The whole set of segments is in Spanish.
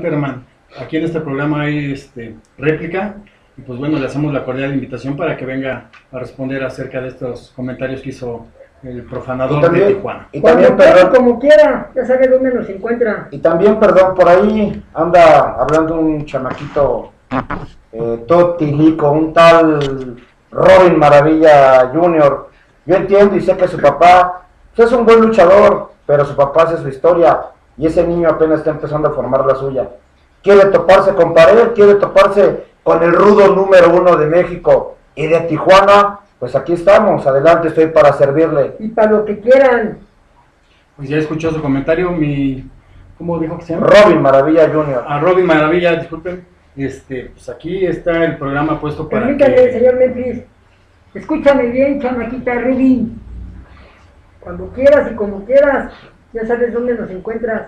Germán, aquí en este programa hay réplica y pues bueno, le hacemos la cordial invitación para que venga a responder acerca de estos comentarios que hizo el profanador de Tijuana. Y también, perdón, como quiera, ya sabe dónde nos encuentra. Y también, perdón, por ahí anda hablando un chamaquito totilico, un tal Robin Maravilla Jr. Yo entiendo y sé que su papá pues, es un buen luchador, pero su papá hace su historia y ese niño apenas está empezando a formar la suya. Quiere toparse con pared, quiere toparse con el rudo número 1 de México y de Tijuana. Pues aquí estamos, adelante, estoy para servirle. Y para lo que quieran. Pues ya escuchó su comentario, ¿cómo dijo que se llama? Robin Maravilla Jr. A Robin Maravilla, disculpen. Pues aquí está el programa puesto para Permítame, señor Memphis. Escúchame bien, chamaquita Rubin. Cuando quieras y como quieras, ya sabes dónde nos encuentras.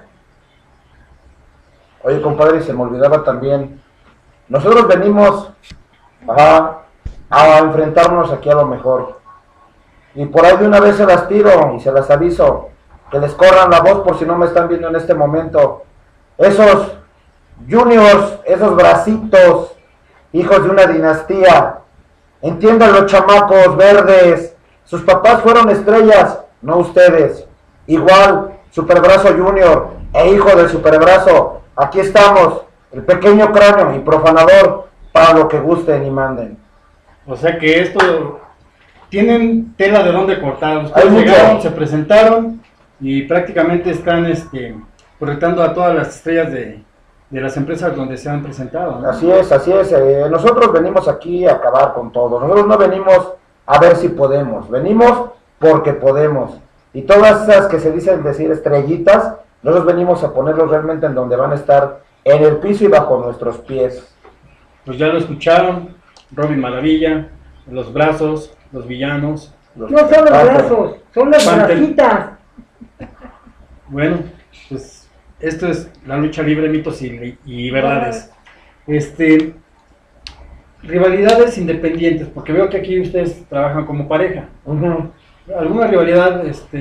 Oye, compadre, se me olvidaba también. Nosotros venimos a enfrentarnos aquí a lo mejor. Y por ahí de una vez se las tiro y se las aviso. Que les corran la voz por si no me están viendo en este momento. Esos juniors, esos bracitos, hijos de una dinastía. Entiendan los chamacos verdes. Sus papás fueron estrellas, no ustedes. Igual, Superbrazo Junior e hijo del Superbrazo. Aquí estamos, el pequeño cráneo y profanador, para lo que gusten y manden. O sea que esto, tienen tela de dónde cortar. Ustedes llegaron, se presentaron y prácticamente están proyectando a todas las estrellas de las empresas donde se han presentado, ¿no? Así es, así es. Nosotros venimos aquí a acabar con todo. Nosotros no venimos a ver si podemos, venimos porque podemos. Y todas esas que se dicen decir estrellitas, nosotros venimos a ponerlos realmente en donde van a estar, en el piso y bajo nuestros pies. Pues ya lo escucharon, Robin Maravilla, los brazos, los villanos. No son los brazos, son las bracitas. Bueno, pues esto es la lucha libre, mitos y verdades. Rivalidades independientes, porque veo que aquí ustedes trabajan como pareja. ¿Alguna rivalidad,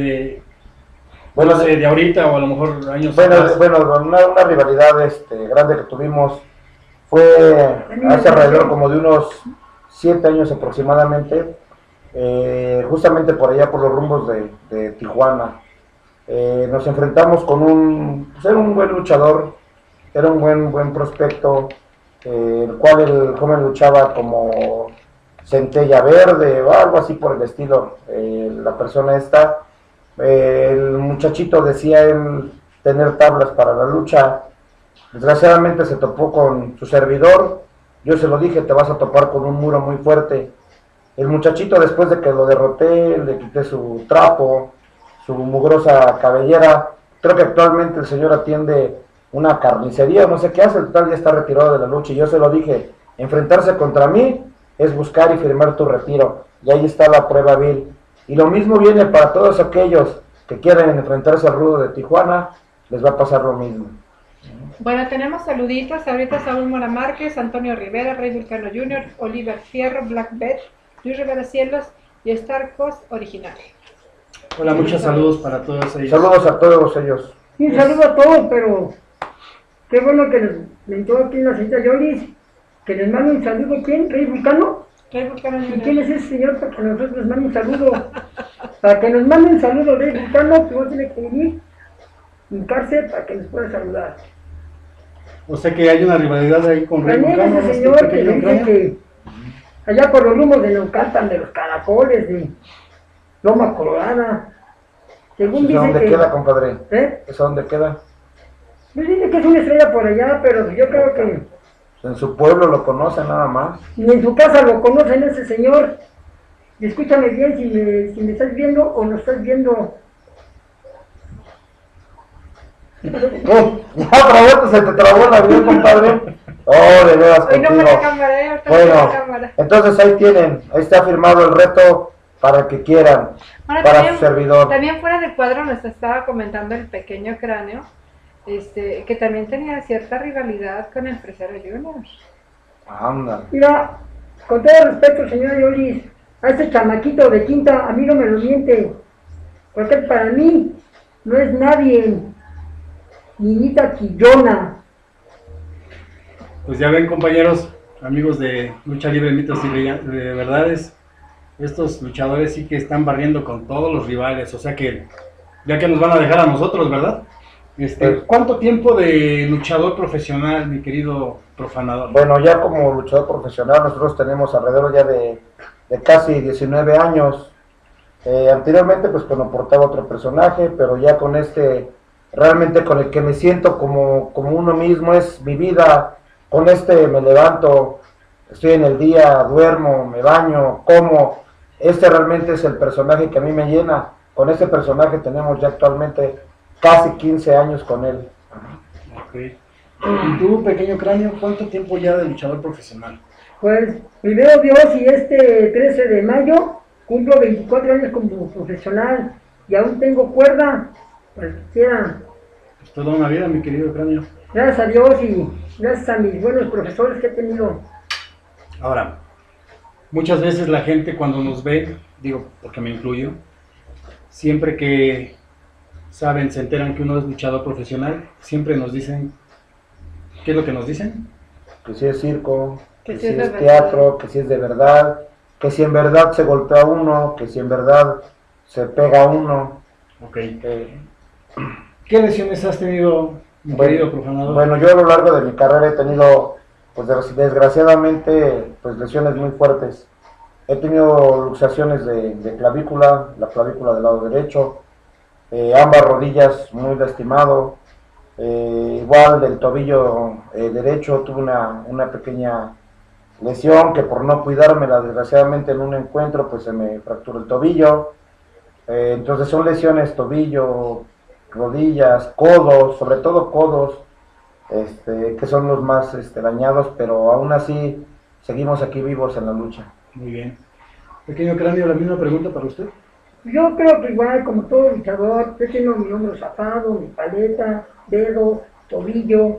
bueno, no sé, de ahorita o a lo mejor años atrás? Bueno, una rivalidad grande que tuvimos fue hace alrededor como de unos 7 años aproximadamente, justamente por allá por los rumbos de Tijuana. Nos enfrentamos con era un buen luchador, era un buen prospecto, el cual el joven luchaba como centella verde o algo así por el estilo. La persona esta, el muchachito decía él tener tablas para la lucha. Desgraciadamente se topó con su servidor. Yo se lo dije, te vas a topar con un muro muy fuerte. El muchachito, después de que lo derroté, le quité su trapo, su mugrosa cabellera. Creo que actualmente el señor atiende una carnicería, no sé qué hace, el total ya está retirado de la lucha. Y yo se lo dije, enfrentarse contra mí es buscar y firmar tu retiro. Y ahí está la prueba vil. Y lo mismo viene para todos aquellos que quieren enfrentarse al rudo de Tijuana, les va a pasar lo mismo. Bueno, tenemos saluditos. Ahorita Saúl Mora Márquez, Antonio Rivera, Rey Vulcano Jr., Oliver Fierro, Black Bet, Luis Rivera Cielos y Starcos Original. Hola, muchos saludos para todos ellos. Saludos a todos ellos. Sí, un saludo a todos, pero qué bueno que nos entró aquí una señorita Yolis, que les mande un saludo. ¿Quién? ¿Rey Vulcano? Rey Vulcano Jr. ¿Y quién es ese señor para que nosotros nos mande un saludo? Para que nos mande un saludo Rey Vulcano, que no tiene que venir, hincarse para que nos pueda saludar. O sea que hay una rivalidad ahí con Rey También Vulcano. ese señor que dice que allá por los rumos de Naucalpan, de los caracoles, de Loma Colorada, según dice ¿Dónde que... queda, compadre? ¿Eso dónde queda? Pues dice que es una estrella por allá, pero yo creo que... En su pueblo lo conocen nada más. Ni en su casa lo conocen ese señor. Y escúchame bien si me estás viendo o no estás viendo. Ya otra vez se te trabó el avión, compadre. Oh, de veras Hoy no contigo. fue la cámara, Bueno, entonces ahí tienen, ahí está firmado el reto para el que quieran, ahora, para también, su servidor. También fuera de cuadro nos estaba comentando el pequeño cráneo, que también tenía cierta rivalidad con el Fresero Junior. Anda. Mira, con todo respeto, señora Yolis, a ese chamaquito de quinta, a mí no me lo miente. Porque para mí no es nadie. Niñita chillona. Pues ya ven, compañeros, amigos de Lucha Libre, Mitos y de Verdades, estos luchadores sí que están barriendo con todos los rivales, o sea que ya que nos van a dejar a nosotros, ¿verdad? ¿Cuánto tiempo de luchador profesional, mi querido profanador? Bueno, ya como luchador profesional nosotros tenemos alrededor ya de casi 19 años. Anteriormente pues cuando portaba otro personaje, pero ya con realmente con el que me siento como uno mismo, es mi vida. Con me levanto, estoy en el día, duermo, me baño, como. Realmente es el personaje que a mí me llena. Con este personaje tenemos ya actualmente casi 15 años con él. Okay. ¿Y tú, pequeño cráneo, cuánto tiempo ya de luchador profesional? Pues, primero Dios, y 13 de mayo cumplo 24 años como profesional y aún tengo cuerda, cualquiera. Pues toda una vida, mi querido cráneo. Gracias a Dios y gracias a mis buenos profesores que he tenido. Ahora, muchas veces la gente cuando nos ve, digo, porque me incluyo, siempre que saben, se enteran que uno es luchador profesional, siempre nos dicen, ¿qué es lo que nos dicen? Que si es circo, que si es es teatro, que si es de verdad, que si en verdad se golpea uno, que si en verdad se pega uno. Ok. ¿Qué lesiones has tenido, mi querido profanador? Bueno, yo a lo largo de mi carrera he tenido, pues desgraciadamente, pues lesiones muy fuertes. He tenido luxaciones de clavícula, la clavícula del lado derecho, ambas rodillas muy lastimado, igual del tobillo derecho tuve una pequeña lesión que por no cuidármela desgraciadamente en un encuentro pues se me fracturó el tobillo. Entonces son lesiones tobillo, rodillas, codos, sobre todo codos, que son los más dañados, pero aún así seguimos aquí vivos en la lucha. Muy bien. Pequeño cráneo, la misma pregunta para usted. Yo creo que igual, como todo luchador, yo tengo mi hombro zafado, mi paleta, dedos, tobillo,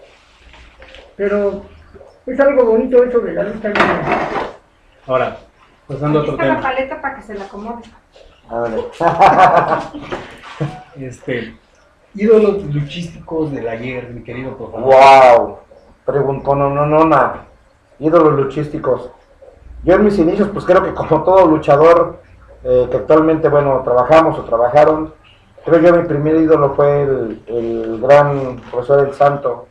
pero es algo bonito eso de la lucha libre. Ahora, pasando a otro Aquí está tema. la paleta para que se la acomode. Ídolos luchísticos del ayer, mi querido profanador. ¡Wow! Preguntó, no, ídolos luchísticos. Yo en mis inicios, pues creo que como todo luchador que actualmente, bueno, trabajamos o trabajaron, creo que mi primer ídolo fue el gran profesor El Santo.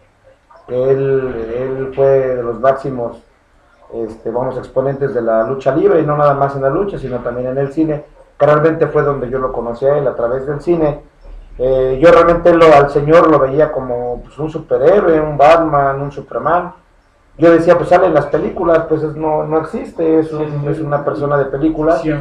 Él fue de los máximos, exponentes de la lucha libre, y no nada más en la lucha, sino también en el cine, que realmente fue donde yo lo conocí a él, a través del cine. Yo realmente al señor lo veía como pues, un superhéroe, un Batman, un Superman. Yo decía, pues sale en las películas, pues no existe, es una persona de películas. Sí.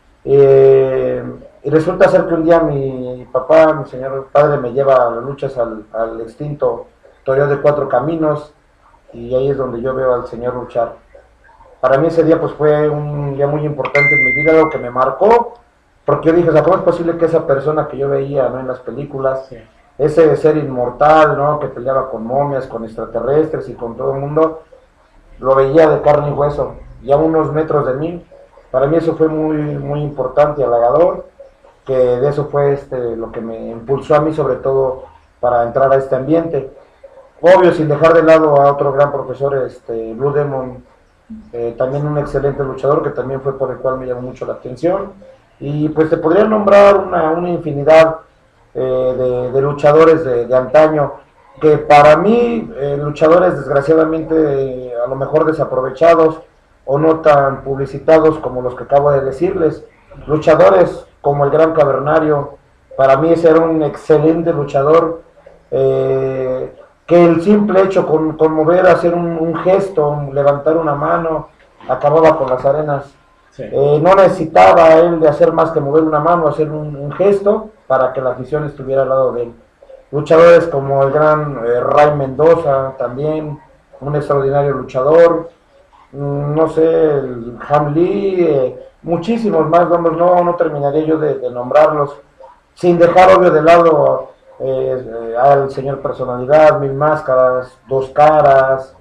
Y resulta ser que un día mi papá, mi señor padre, me lleva a las luchas al extinto Toreo de Cuatro Caminos, y ahí es donde yo veo al señor luchar. Para mí ese día pues fue un día muy importante en mi vida, algo que me marcó, porque yo dije, o sea, ¿cómo es posible que esa persona que yo veía, ¿no?, en las películas, sí, ese ser inmortal, ¿no?, que peleaba con momias, con extraterrestres y con todo el mundo, lo veía de carne y hueso, y a unos metros de mí? Para mí eso fue muy, muy importante y halagador, que de eso fue lo que me impulsó a mí, sobre todo, para entrar a este ambiente. Obvio, sin dejar de lado a otro gran profesor, Blue Demon, también un excelente luchador, que también fue por el cual me llamó mucho la atención. Y pues te podría nombrar una infinidad de luchadores de antaño, que para mí, luchadores desgraciadamente a lo mejor desaprovechados o no tan publicitados como los que acabo de decirles. Luchadores como el Gran Cavernario, para mí ese era un excelente luchador, que el simple hecho con mover, hacer un gesto, levantar una mano, acababa con las arenas. Sí. No necesitaba él de hacer más que mover una mano, hacer un gesto para que la afición estuviera al lado de él. Luchadores como el gran Ray Mendoza, también un extraordinario luchador, no sé, el Ham Lee, muchísimos más, no terminaría yo de nombrarlos, sin dejar obvio de lado al señor Personalidad, Mil Máscaras, Dos Caras,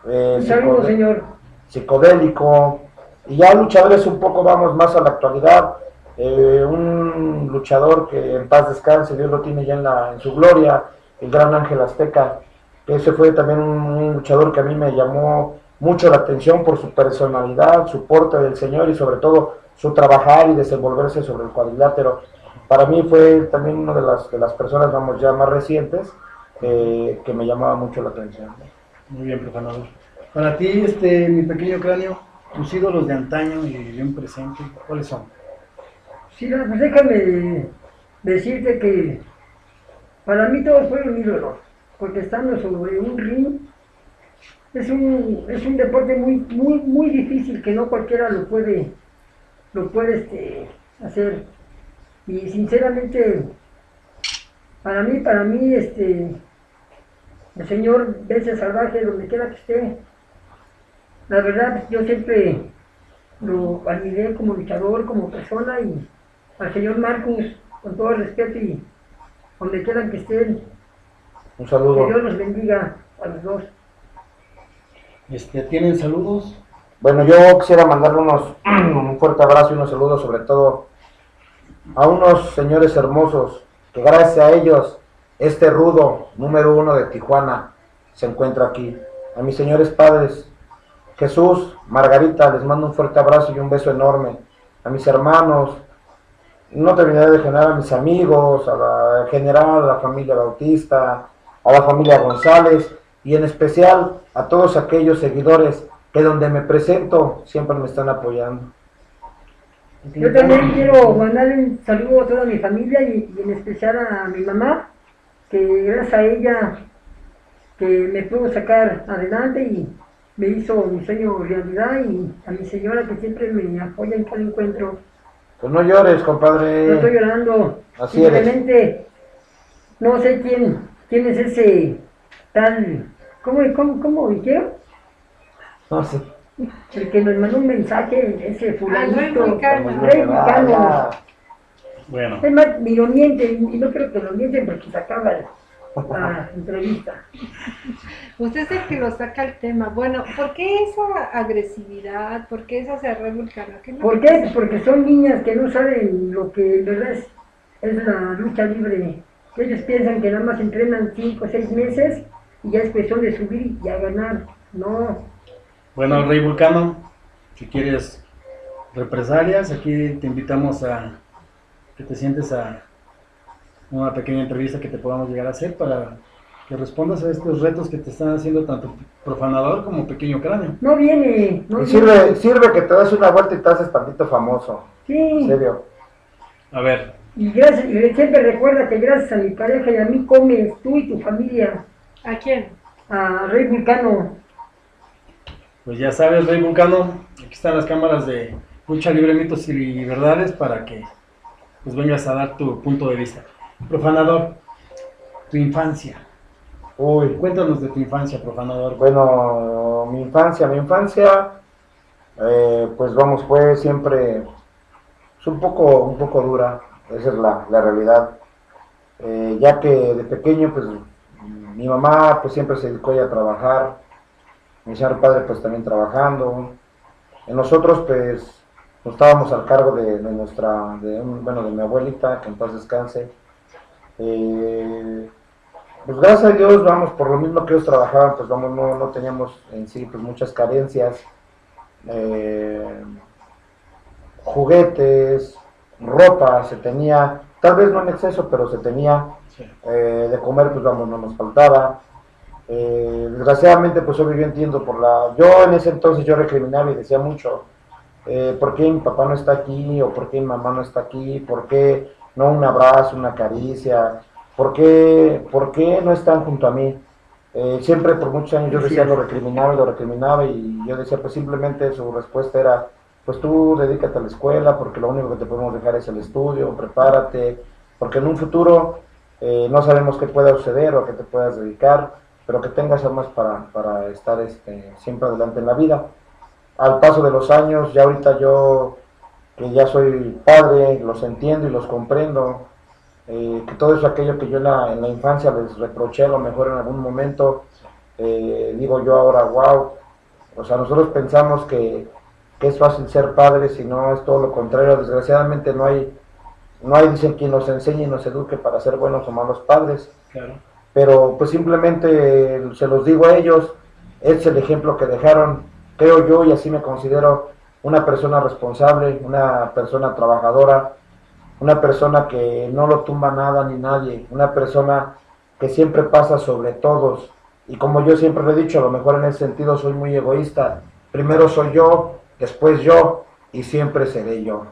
Psicodélico, y ya luchadores un poco vamos más a la actualidad. Un luchador que en paz descanse, Dios lo tiene ya en su gloria, el gran Ángel Azteca, Ese fue también un luchador que a mí me llamó mucho la atención por su personalidad, su porte del señor y sobre todo su trabajar y desenvolverse sobre el cuadrilátero. Para mí fue también una de las personas, vamos, ya más recientes, que me llamaba mucho la atención. Muy bien, profanador. Para ti, mi pequeño cráneo, tus ídolos de antaño y de un presente, ¿cuáles son? Sí, no, pues déjame decirte que para mí todos fueron ídolos, porque estando sobre un ring es un deporte muy difícil que no cualquiera lo puede hacer. Y sinceramente, para mí, el señor Bestia Salvaje, donde quiera que esté, la verdad, yo siempre lo admiré como luchador, como persona, y al señor Marcus, con todo el respeto, y donde quieran que estén, Un saludo. que Dios los bendiga a los dos. ¿Tienen saludos? Bueno, yo quisiera mandarle un fuerte abrazo y unos saludos sobre todo a unos señores hermosos que gracias a ellos este rudo número 1 de Tijuana se encuentra aquí. A mis señores padres, Jesús, Margarita, les mando un fuerte abrazo y un beso enorme. A mis hermanos, no terminaré de generar a mis amigos, a la general, a la familia Bautista, a la familia González y en especial a todos aquellos seguidores que donde me presento siempre me están apoyando. Yo también quiero mandarle un saludo a toda mi familia y en especial a mi mamá, que gracias a ella que me pudo sacar adelante y me hizo mi sueño realidad, y a mi señora que siempre me apoya en cada encuentro. Pues no llores, compadre. No estoy llorando, Así eres. simplemente no sé quién es ese tal, ¿cómo dijeron? No sé. El que nos mandó un mensaje, ese fulanito, Rey Vulcano. Rey Vulcano. Bueno, Es más, ni lo mienten, y no creo que lo mienten porque se acaba la entrevista. Usted es el que lo saca el tema. Bueno, ¿por qué esa agresividad? ¿Por qué esa Rey Vulcano? ¿Por qué? Porque son niñas que no saben lo que en verdad es la lucha libre. Ellos piensan que nada más entrenan 5 o 6 meses y ya es cuestión de subir y a ganar. No. bueno, Rey Vulcano, si quieres represalias, aquí te invitamos a que te sientes a una pequeña entrevista que te podamos llegar a hacer para que respondas a estos retos que te están haciendo tanto profanador como pequeño cráneo. No viene, no Y viene. sirve que te das una vuelta y te haces tantito famoso. En Sí, serio. A ver, y siempre recuerda que gracias a mi pareja y a mí comes tú y tu familia. ¿A quién? A Rey Vulcano. pues ya sabes, Rey Vulcano, aquí están las cámaras de Lucha Libre, Mitos y Verdades para que pues vengas a dar tu punto de vista. Profanador, tu infancia. Uy, Cuéntanos de tu infancia, profanador. bueno, mi infancia, pues vamos, fue siempre pues, un poco dura, esa es la realidad. Ya que de pequeño, pues mi mamá pues siempre se dedicó ella a trabajar, mi señor padre pues también trabajando. Nosotros pues estábamos al cargo de mi abuelita, que en paz descanse. Pues gracias a Dios, vamos, por lo mismo que ellos trabajaban, pues vamos, no teníamos en sí pues muchas carencias, juguetes, ropa, se tenía, tal vez no en exceso, pero se tenía, Sí. de comer, pues vamos, no nos faltaba. Desgraciadamente, pues yo entiendo yo en ese entonces yo recriminaba y decía mucho, ¿por qué mi papá no está aquí? ¿O por qué mi mamá no está aquí? ¿Por qué no un abrazo, una caricia? ¿Por qué no están junto a mí? Siempre por muchos años yo decía, lo recriminaba y yo decía, pues simplemente su respuesta era, pues tú dedícate a la escuela porque lo único que te podemos dejar es el estudio, prepárate, porque en un futuro no sabemos qué pueda suceder o a qué te puedas dedicar, pero que tengas armas para estar siempre adelante en la vida. Al paso de los años, ya ahorita yo, que ya soy padre, los entiendo y los comprendo, que todo eso aquello que yo en la infancia les reproché a lo mejor en algún momento, digo yo ahora, wow, o sea, nosotros pensamos que es fácil ser padres y no es todo lo contrario, desgraciadamente no hay dicen quien nos enseñe y nos eduque para ser buenos o malos padres. Claro. pero pues simplemente se los digo a ellos, es el ejemplo que dejaron, creo yo, y así me considero una persona responsable, una persona trabajadora, una persona que no lo tumba nada ni nadie, una persona que siempre pasa sobre todos, y como yo siempre lo he dicho, a lo mejor en ese sentido soy muy egoísta, primero soy yo, después yo, y siempre seré yo.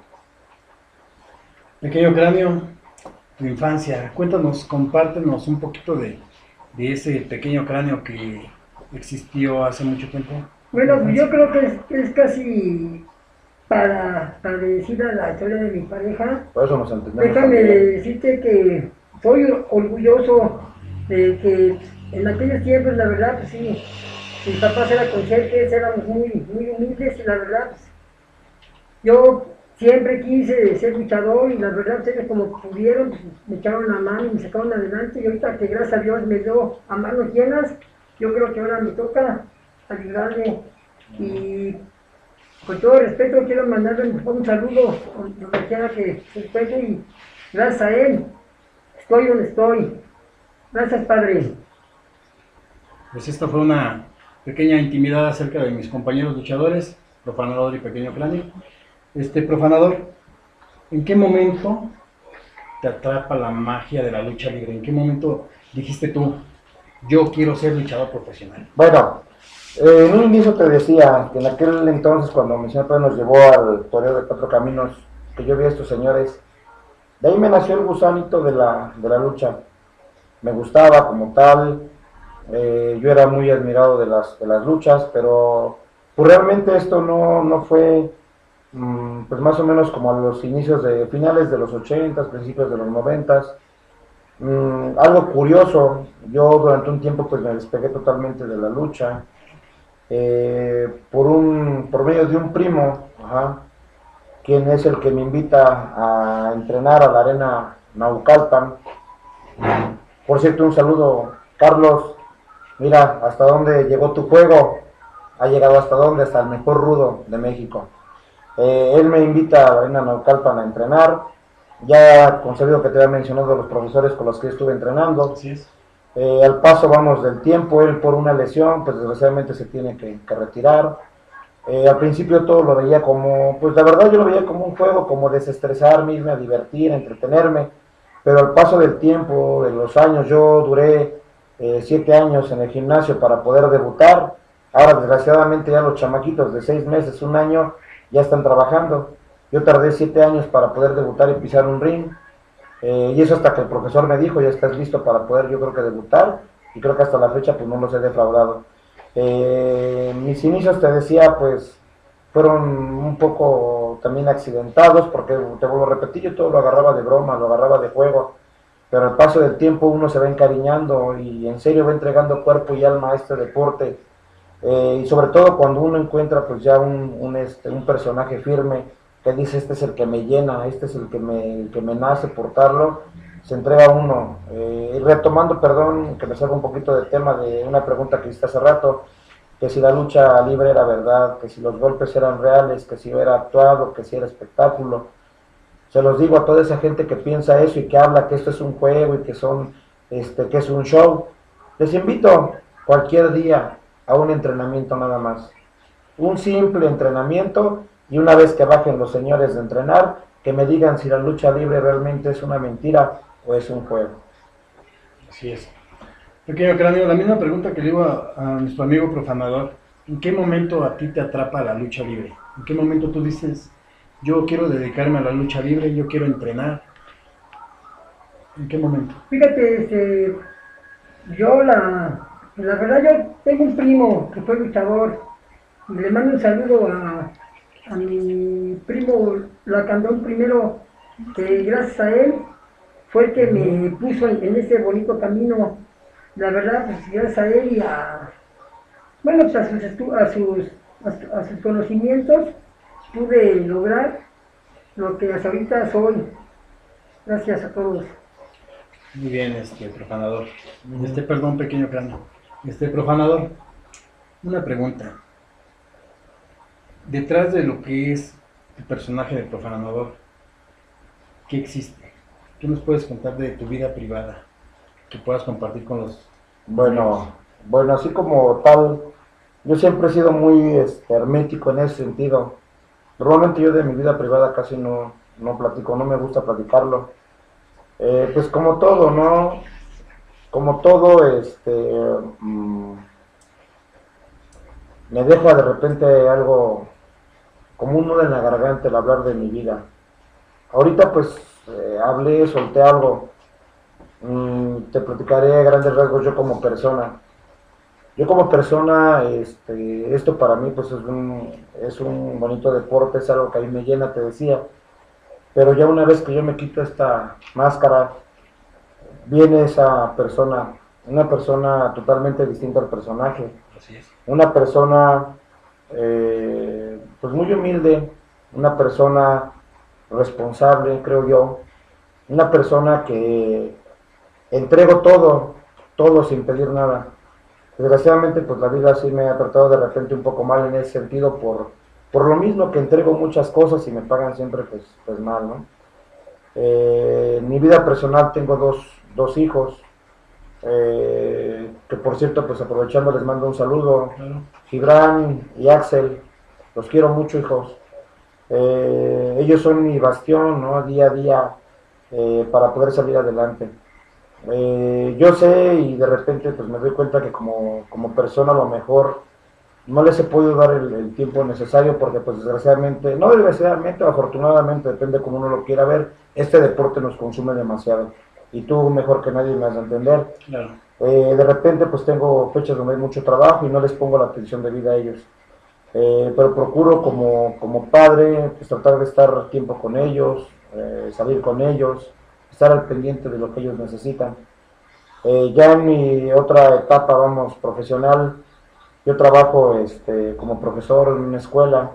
Pequeño Cráneo, tu infancia, cuéntanos, compártenos un poquito de ese pequeño cráneo que existió hace mucho tiempo. Bueno, pues yo creo que es casi para decir a la historia de mi pareja. Por eso nos entendemos. Déjame También. decirte que soy orgulloso de que en aquellos tiempos, la verdad, pues sí, mis papás eran conscientes, éramos muy, muy humildes y la verdad, pues, yo siempre quise ser luchador y la verdad, ustedes como pudieron, pues, me echaron la mano y me sacaron adelante y ahorita que gracias a Dios me dio a manos llenas, yo creo que ahora me toca ayudarle y con todo respeto quiero mandarle un saludo donde quiera que se encuentre y gracias a él estoy donde estoy. Gracias, Padre. Pues esta fue una pequeña intimidad acerca de mis compañeros luchadores, Profanador y Pequeño Cráneo. Profanador, ¿en qué momento te atrapa la magia de la lucha libre? ¿En qué momento dijiste tú, yo quiero ser luchador profesional? Bueno, en un inicio te decía que en aquel entonces cuando mi señor nos llevó al toreo de Cuatro Caminos, que yo vi a estos señores, de ahí me nació el gusanito de la lucha. Me gustaba como tal, yo era muy admirado de las luchas, pero pues realmente esto no fue pues más o menos como a los inicios de finales de los 80, principios de los 90. Algo curioso, yo durante un tiempo pues me despegué totalmente de la lucha, por medio de un primo, quien es el que me invita a entrenar a la arena Naucalpan. Por cierto, un saludo, Carlos, mira hasta dónde llegó tu juego, ha llegado hasta dónde, hasta el mejor rudo de México. Él me invita a la arena Naucalpan a entrenar, ya concebido que te había mencionado los profesores con los que estuve entrenando. Así es. Al paso vamos del tiempo, él por una lesión, pues desgraciadamente se tiene que retirar. Al principio todo lo veía como, pues la verdad yo lo veía como un juego, como desestresarme, irme a divertir, a entretenerme, pero al paso del tiempo, de los años, yo duré 7 años en el gimnasio para poder debutar. Ahora desgraciadamente ya los chamaquitos de 6 meses, un año, ya están trabajando. Yo tardé 7 años para poder debutar y pisar un ring. Y eso hasta que el profesor me dijo, ya estás listo para poder, yo creo que debutar, y creo que hasta la fecha pues no los he defraudado. Mis inicios, te decía, pues fueron un poco también accidentados, porque te vuelvo a repetir, yo todo lo agarraba de broma, lo agarraba de juego, pero al paso del tiempo uno se va encariñando y en serio va entregando cuerpo y alma a este deporte, y sobre todo cuando uno encuentra pues ya un personaje firme, que dice, este es el que me llena, este es el que me nace portarlo, se entrega uno. Retomando, perdón, que me salga un poquito del tema de una pregunta que hiciste hace rato, que si la lucha libre era verdad, que si los golpes eran reales, que si era actuado, que si era espectáculo. Se los digo a toda esa gente que piensa eso y que habla que esto es un juego y que que es un show. Les invito cualquier día a un entrenamiento nada más. Un simple entrenamiento. Y una vez que bajen los señores de entrenar, que me digan si la lucha libre realmente es una mentira o es un juego. Así es. Pequeño Cráneo, la misma pregunta que le digo a nuestro amigo Profanador. ¿En qué momento a ti te atrapa la lucha libre? ¿En qué momento tú dices, yo quiero dedicarme a la lucha libre, yo quiero entrenar? ¿En qué momento? Fíjate, yo la verdad yo tengo un primo que fue luchador. Le mando un saludo a mi primo Lacandón primero, que gracias a él fue el que me puso en este bonito camino. La verdad, pues gracias a él y bueno, pues a sus conocimientos pude lograr lo que hasta ahorita soy. Gracias a todos. Muy bien, Profanador. Perdón, Pequeño Cráneo. Profanador, una pregunta. Detrás de lo que es el personaje de Profanador, ¿qué existe? ¿Qué nos puedes contar de tu vida privada? que puedas compartir con los... Bueno, así como tal, yo siempre he sido muy hermético en ese sentido. Normalmente yo de mi vida privada casi no platico, no me gusta platicarlo. Pues como todo, ¿no? Como todo, me deja de repente algo como un nudo en la garganta el hablar de mi vida. Ahorita pues hablé, solté algo. Te platicaré a grandes rasgos yo como persona. Yo como persona, esto para mí pues es un bonito deporte, es algo que a mí me llena, te decía. Pero ya una vez que yo me quito esta máscara, viene esa persona, una persona totalmente distinta al personaje. Así es. Una persona pues muy humilde, una persona responsable, creo yo. Una persona que entrego todo sin pedir nada. Desgraciadamente pues la vida sí me ha tratado de repente un poco mal en ese sentido por lo mismo que entrego muchas cosas y me pagan siempre pues mal, ¿no? En mi vida personal tengo dos hijos, que por cierto pues aprovechando les mando un saludo, Gibran y Axel, los quiero mucho, hijos. Ellos son mi bastión, ¿no? Día a día, para poder salir adelante. Yo sé y de repente pues me doy cuenta que como persona a lo mejor no les he podido dar el tiempo necesario porque pues desgraciadamente, no desgraciadamente o afortunadamente, depende como uno lo quiera ver, este deporte nos consume demasiado y tú mejor que nadie me has de entender. Claro. De repente pues tengo fechas donde hay mucho trabajo y no les pongo la atención debida a ellos, pero procuro como padre pues tratar de estar tiempo con ellos, salir con ellos, estar al pendiente de lo que ellos necesitan. Ya en mi otra etapa, vamos, profesional, yo trabajo como profesor en una escuela,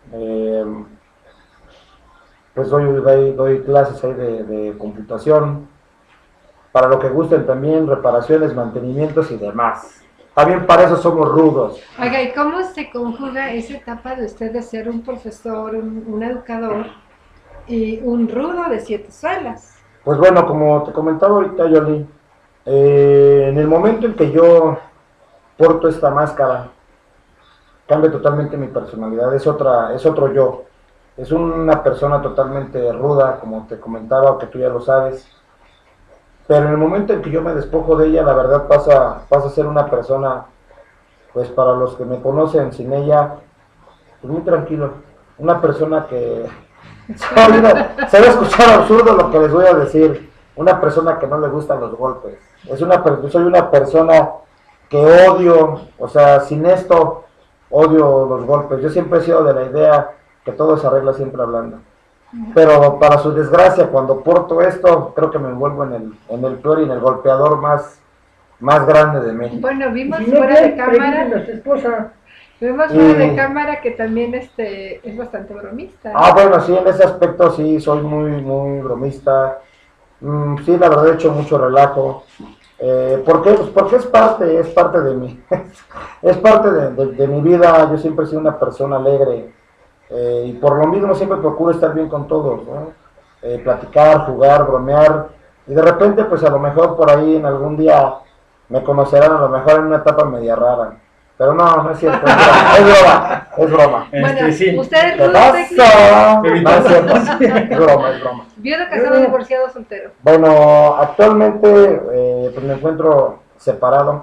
pues doy clases ahí de computación, para lo que gusten también, reparaciones, mantenimientos y demás. También para eso somos rudos. Oiga, ¿y cómo se conjuga esa etapa de usted de ser un profesor, un educador y un rudo de 7 suelas? Pues bueno, como te comentaba ahorita, Yoli, en el momento en que yo porto esta máscara, cambia totalmente mi personalidad, es otro yo, es una persona totalmente ruda, como te comentaba, o que tú ya lo sabes, pero en el momento en que yo me despojo de ella, la verdad pasa a ser una persona, pues para los que me conocen sin ella, pues muy tranquilo, una persona que, se va a escuchar absurdo lo que les voy a decir, una persona que no le gustan los golpes, soy una persona que odio, o sea, sin esto, odio los golpes. Yo siempre he sido de la idea que todo se arregla siempre hablando. Pero para su desgracia, cuando porto esto, creo que me envuelvo en el peor y en el golpeador más grande de México. Bueno, vimos Si no fuera de cámara, a su esposa. vimos fuera de cámara que también es bastante bromista. Ah, bueno, sí, en ese aspecto sí, soy muy bromista. Sí, la verdad he hecho mucho relajo. ¿Por qué? Pues porque es parte de mí. Es parte de mi vida. Yo siempre he sido una persona alegre. Y por lo mismo siempre procuro estar bien con todos, ¿no? Platicar, jugar, bromear. Y de repente, pues a lo mejor por ahí en algún día me conocerán, a lo mejor en una etapa media rara. Pero no es cierto, es broma. Bueno, Sí. ustedes ¿Qué rudos pasa? técnicos. No es cierto, es broma. Viudo, casado, divorciado, soltero. Bueno, actualmente pues me encuentro separado.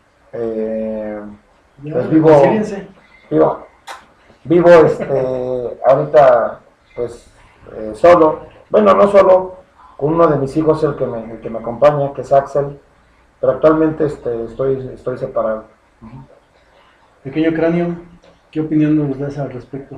Pues vivo ahorita pues solo. Bueno, no solo, con uno de mis hijos, el que me acompaña, que es Axel. Pero actualmente estoy separado. Pequeño Cráneo, ¿qué opinión nos das al respecto?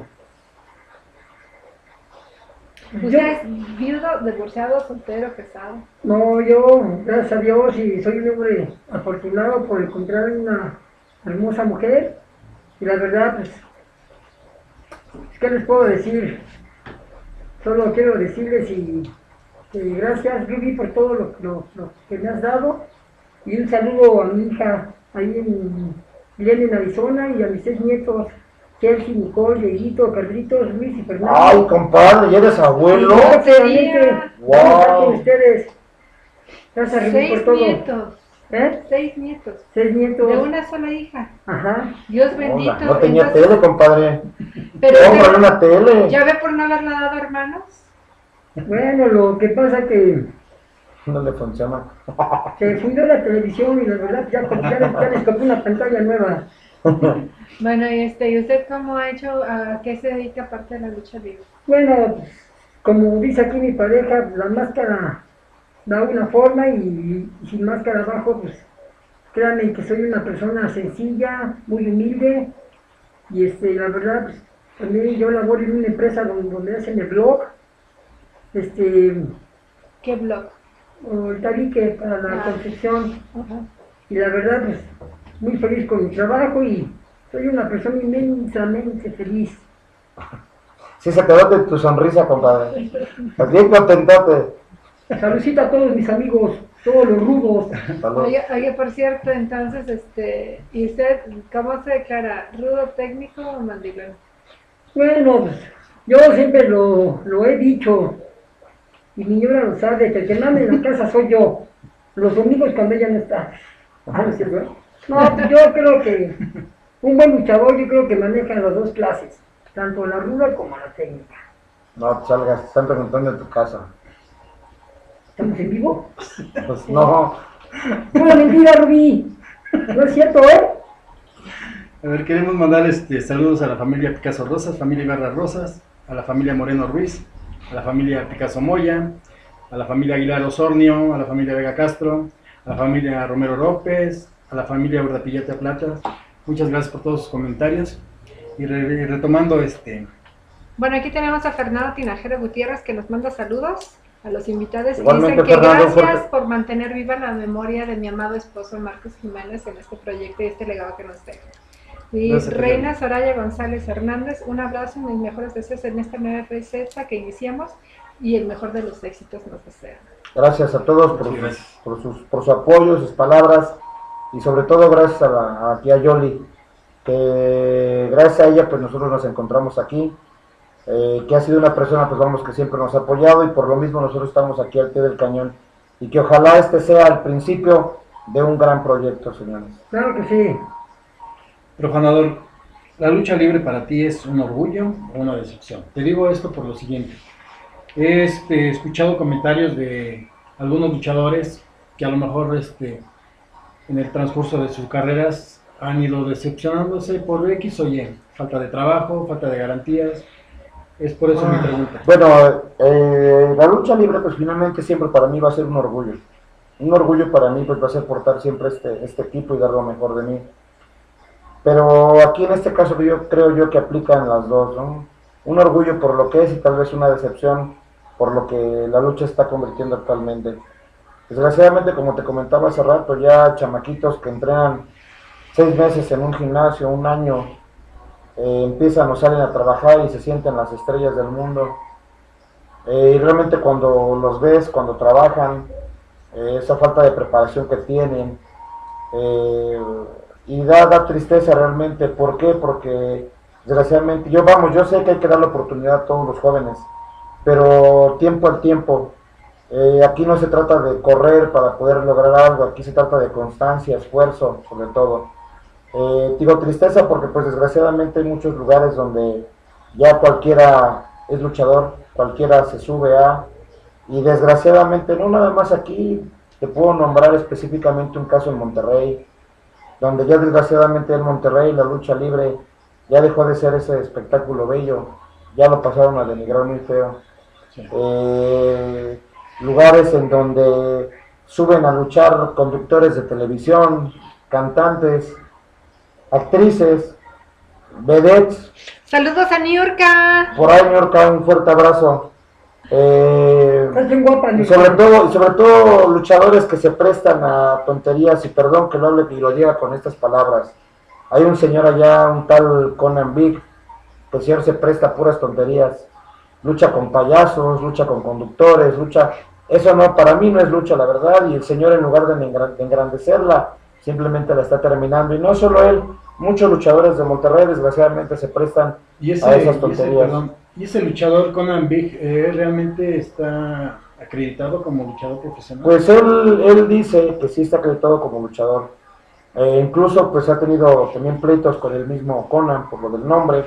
¿Usted es viudo, divorciado, soltero, casado? No, yo, gracias a Dios, y soy un hombre afortunado por encontrar una hermosa mujer. Y la verdad, pues, ¿qué les puedo decir? Solo quiero decirles que gracias, Ruby, por todo lo que me has dado. Y un saludo a mi hija ahí en Arizona, y a mis 6 nietos, Chelsea, Nicole, Dieguito, Carlitos, Luis y Fernando. Ay, compadre, ¿ya eres abuelo? Próximamente vamos a estar con ustedes. Gracias a Rubí 6 por todo. nietos. ¿Eh? 6 nietos. 6 nietos. De una sola hija. Ajá. Dios bendito. Hola, no tenía entonces, tele, compadre. pero Cómprale una tele. ya ve por no haberle dado hermanos. Bueno, lo que pasa que No le funciona. se fundió la televisión y la verdad ya les compré una pantalla nueva. Bueno, ¿y usted cómo ha hecho, a qué se dedica aparte de la lucha libre? Bueno, pues, como dice aquí mi pareja, la máscara da una forma y sin máscara abajo, pues créanme que soy una persona sencilla, muy humilde y la verdad, pues también yo laboro en una empresa donde hacen el blog, ¿Qué blog? o el tabique para la construcción Ajá. y la verdad, pues muy feliz con mi trabajo y soy una persona inmensamente feliz. Sí, se te nota tu sonrisa, compadre. Estás bien contentote. Saludcita a todos mis amigos, todos los rudos. Salud. Oye, por cierto, entonces, ¿y usted cómo se declara? ¿Rudo, técnico o mandilón? Bueno, pues, yo siempre lo he dicho, y mi señora lo sabe, que el que manda en la casa soy yo, los domingos cuando ella no está. ¿No es cierto? No, pues yo creo que un buen luchador, yo creo que maneja las dos clases, tanto la ruda como la técnica. No te salgas, te están preguntando en tu casa. ¿Estamos en vivo? Pues no. ¡Una mentira, Rubí! No es cierto, ¿eh? A ver, queremos mandar saludos a la familia Picasso Rosas, familia Ibarra Rosas, a la familia Moreno Ruiz, a la familia Picasso Moya, a la familia Aguilar Osornio, a la familia Vega Castro, a la familia Romero López, a la familia Urdapilleta Plata. Muchas gracias por todos sus comentarios. Y retomando Bueno, aquí tenemos a Fernando Tinajero Gutiérrez que nos manda saludos a los invitados y Igualmente, dicen que Fernando, gracias fuerte. por mantener viva la memoria de mi amado esposo Marcos Jiménez en este proyecto y este legado que nos deja. Y Gracias, Reina Soraya González Hernández, un abrazo y mis mejores deseos en esta nueva receta que iniciamos y el mejor de los éxitos nos desea. Gracias a todos Sí, gracias. por su apoyo, sus palabras y sobre todo gracias a la tía Yoli, que gracias a ella pues nosotros nos encontramos aquí, que ha sido una persona pues vamos que siempre nos ha apoyado y por lo mismo nosotros estamos aquí al pie del cañón y que ojalá este sea el principio de un gran proyecto, señores. Claro que sí. Profanador, ¿la lucha libre para ti es un orgullo o una decepción? Te digo esto por lo siguiente. He escuchado comentarios de algunos luchadores que a lo mejor en el transcurso de sus carreras han ido decepcionándose por X o Y, falta de trabajo, falta de garantías. Es por eso mi pregunta. Bueno, la lucha libre pues finalmente siempre para mí va a ser un orgullo. Un orgullo para mí pues va a ser portar siempre este equipo y dar lo mejor de mí. Pero aquí en este caso yo creo yo que aplican las dos, ¿no? Un orgullo por lo que es y tal vez una decepción por lo que la lucha está convirtiendo actualmente. Desgraciadamente, como te comentaba hace rato, ya chamaquitos que entrenan 6 meses en un gimnasio, un año, empiezan o salen a trabajar y se sienten las estrellas del mundo. Y realmente cuando los ves, cuando trabajan, esa falta de preparación que tienen, y da tristeza realmente. ¿Por qué? Porque desgraciadamente, yo sé que hay que dar la oportunidad a todos los jóvenes, pero tiempo al tiempo. Aquí no se trata de correr para poder lograr algo, aquí se trata de constancia, esfuerzo, sobre todo. Digo tristeza porque pues desgraciadamente hay muchos lugares donde ya cualquiera es luchador, cualquiera se sube y desgraciadamente no nada más aquí, te puedo nombrar específicamente un caso en Monterrey, donde ya desgraciadamente en Monterrey la lucha libre ya dejó de ser ese espectáculo bello, ya lo pasaron a denigrar muy feo. Sí. Lugares en donde suben a luchar conductores de televisión, cantantes, actrices, vedettes. Saludos a Niurka. Por ahí, Niurka, un fuerte abrazo. Estás bien guapa, Y Niurka. sobre todo luchadores que se prestan a tonterías, y perdón que lo hable y lo diga con estas palabras. Hay un señor allá, un tal Conan Big, que el señor se presta a puras tonterías. Lucha con payasos, lucha con conductores, eso no, para mí no es lucha, la verdad, y el señor en lugar de engrandecerla, simplemente la está terminando, y no solo él, muchos luchadores de Monterrey desgraciadamente se prestan Y a esas tonterías. y ese luchador Conan Big realmente está acreditado como luchador profesional? Pues él dice que sí está acreditado como luchador. Incluso pues ha tenido también pleitos con el mismo Conan por lo del nombre.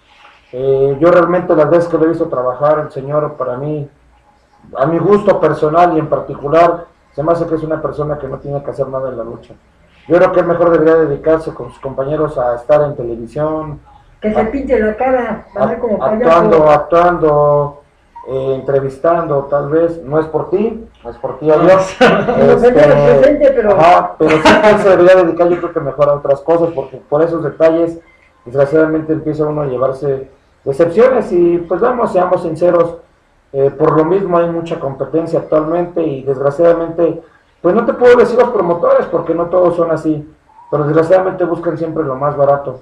Yo realmente las veces que lo he visto trabajar, el señor para mí, a mi gusto personal y en particular, se me hace que es una persona que no tiene que hacer nada en la lucha. Yo creo que él mejor debería dedicarse con sus compañeros a estar en televisión, Que se pinte la cara, andar como payaso. actuando, entrevistando, tal vez. No es por ti, no es por ti, adiós. Presente, pero... Pero sí que él se debería dedicar, yo creo que mejor a otras cosas, porque por esos detalles, desgraciadamente empieza uno a llevarse decepciones y pues vamos, seamos sinceros, por lo mismo hay mucha competencia actualmente y desgraciadamente, pues no te puedo decir los promotores porque no todos son así, pero desgraciadamente buscan siempre lo más barato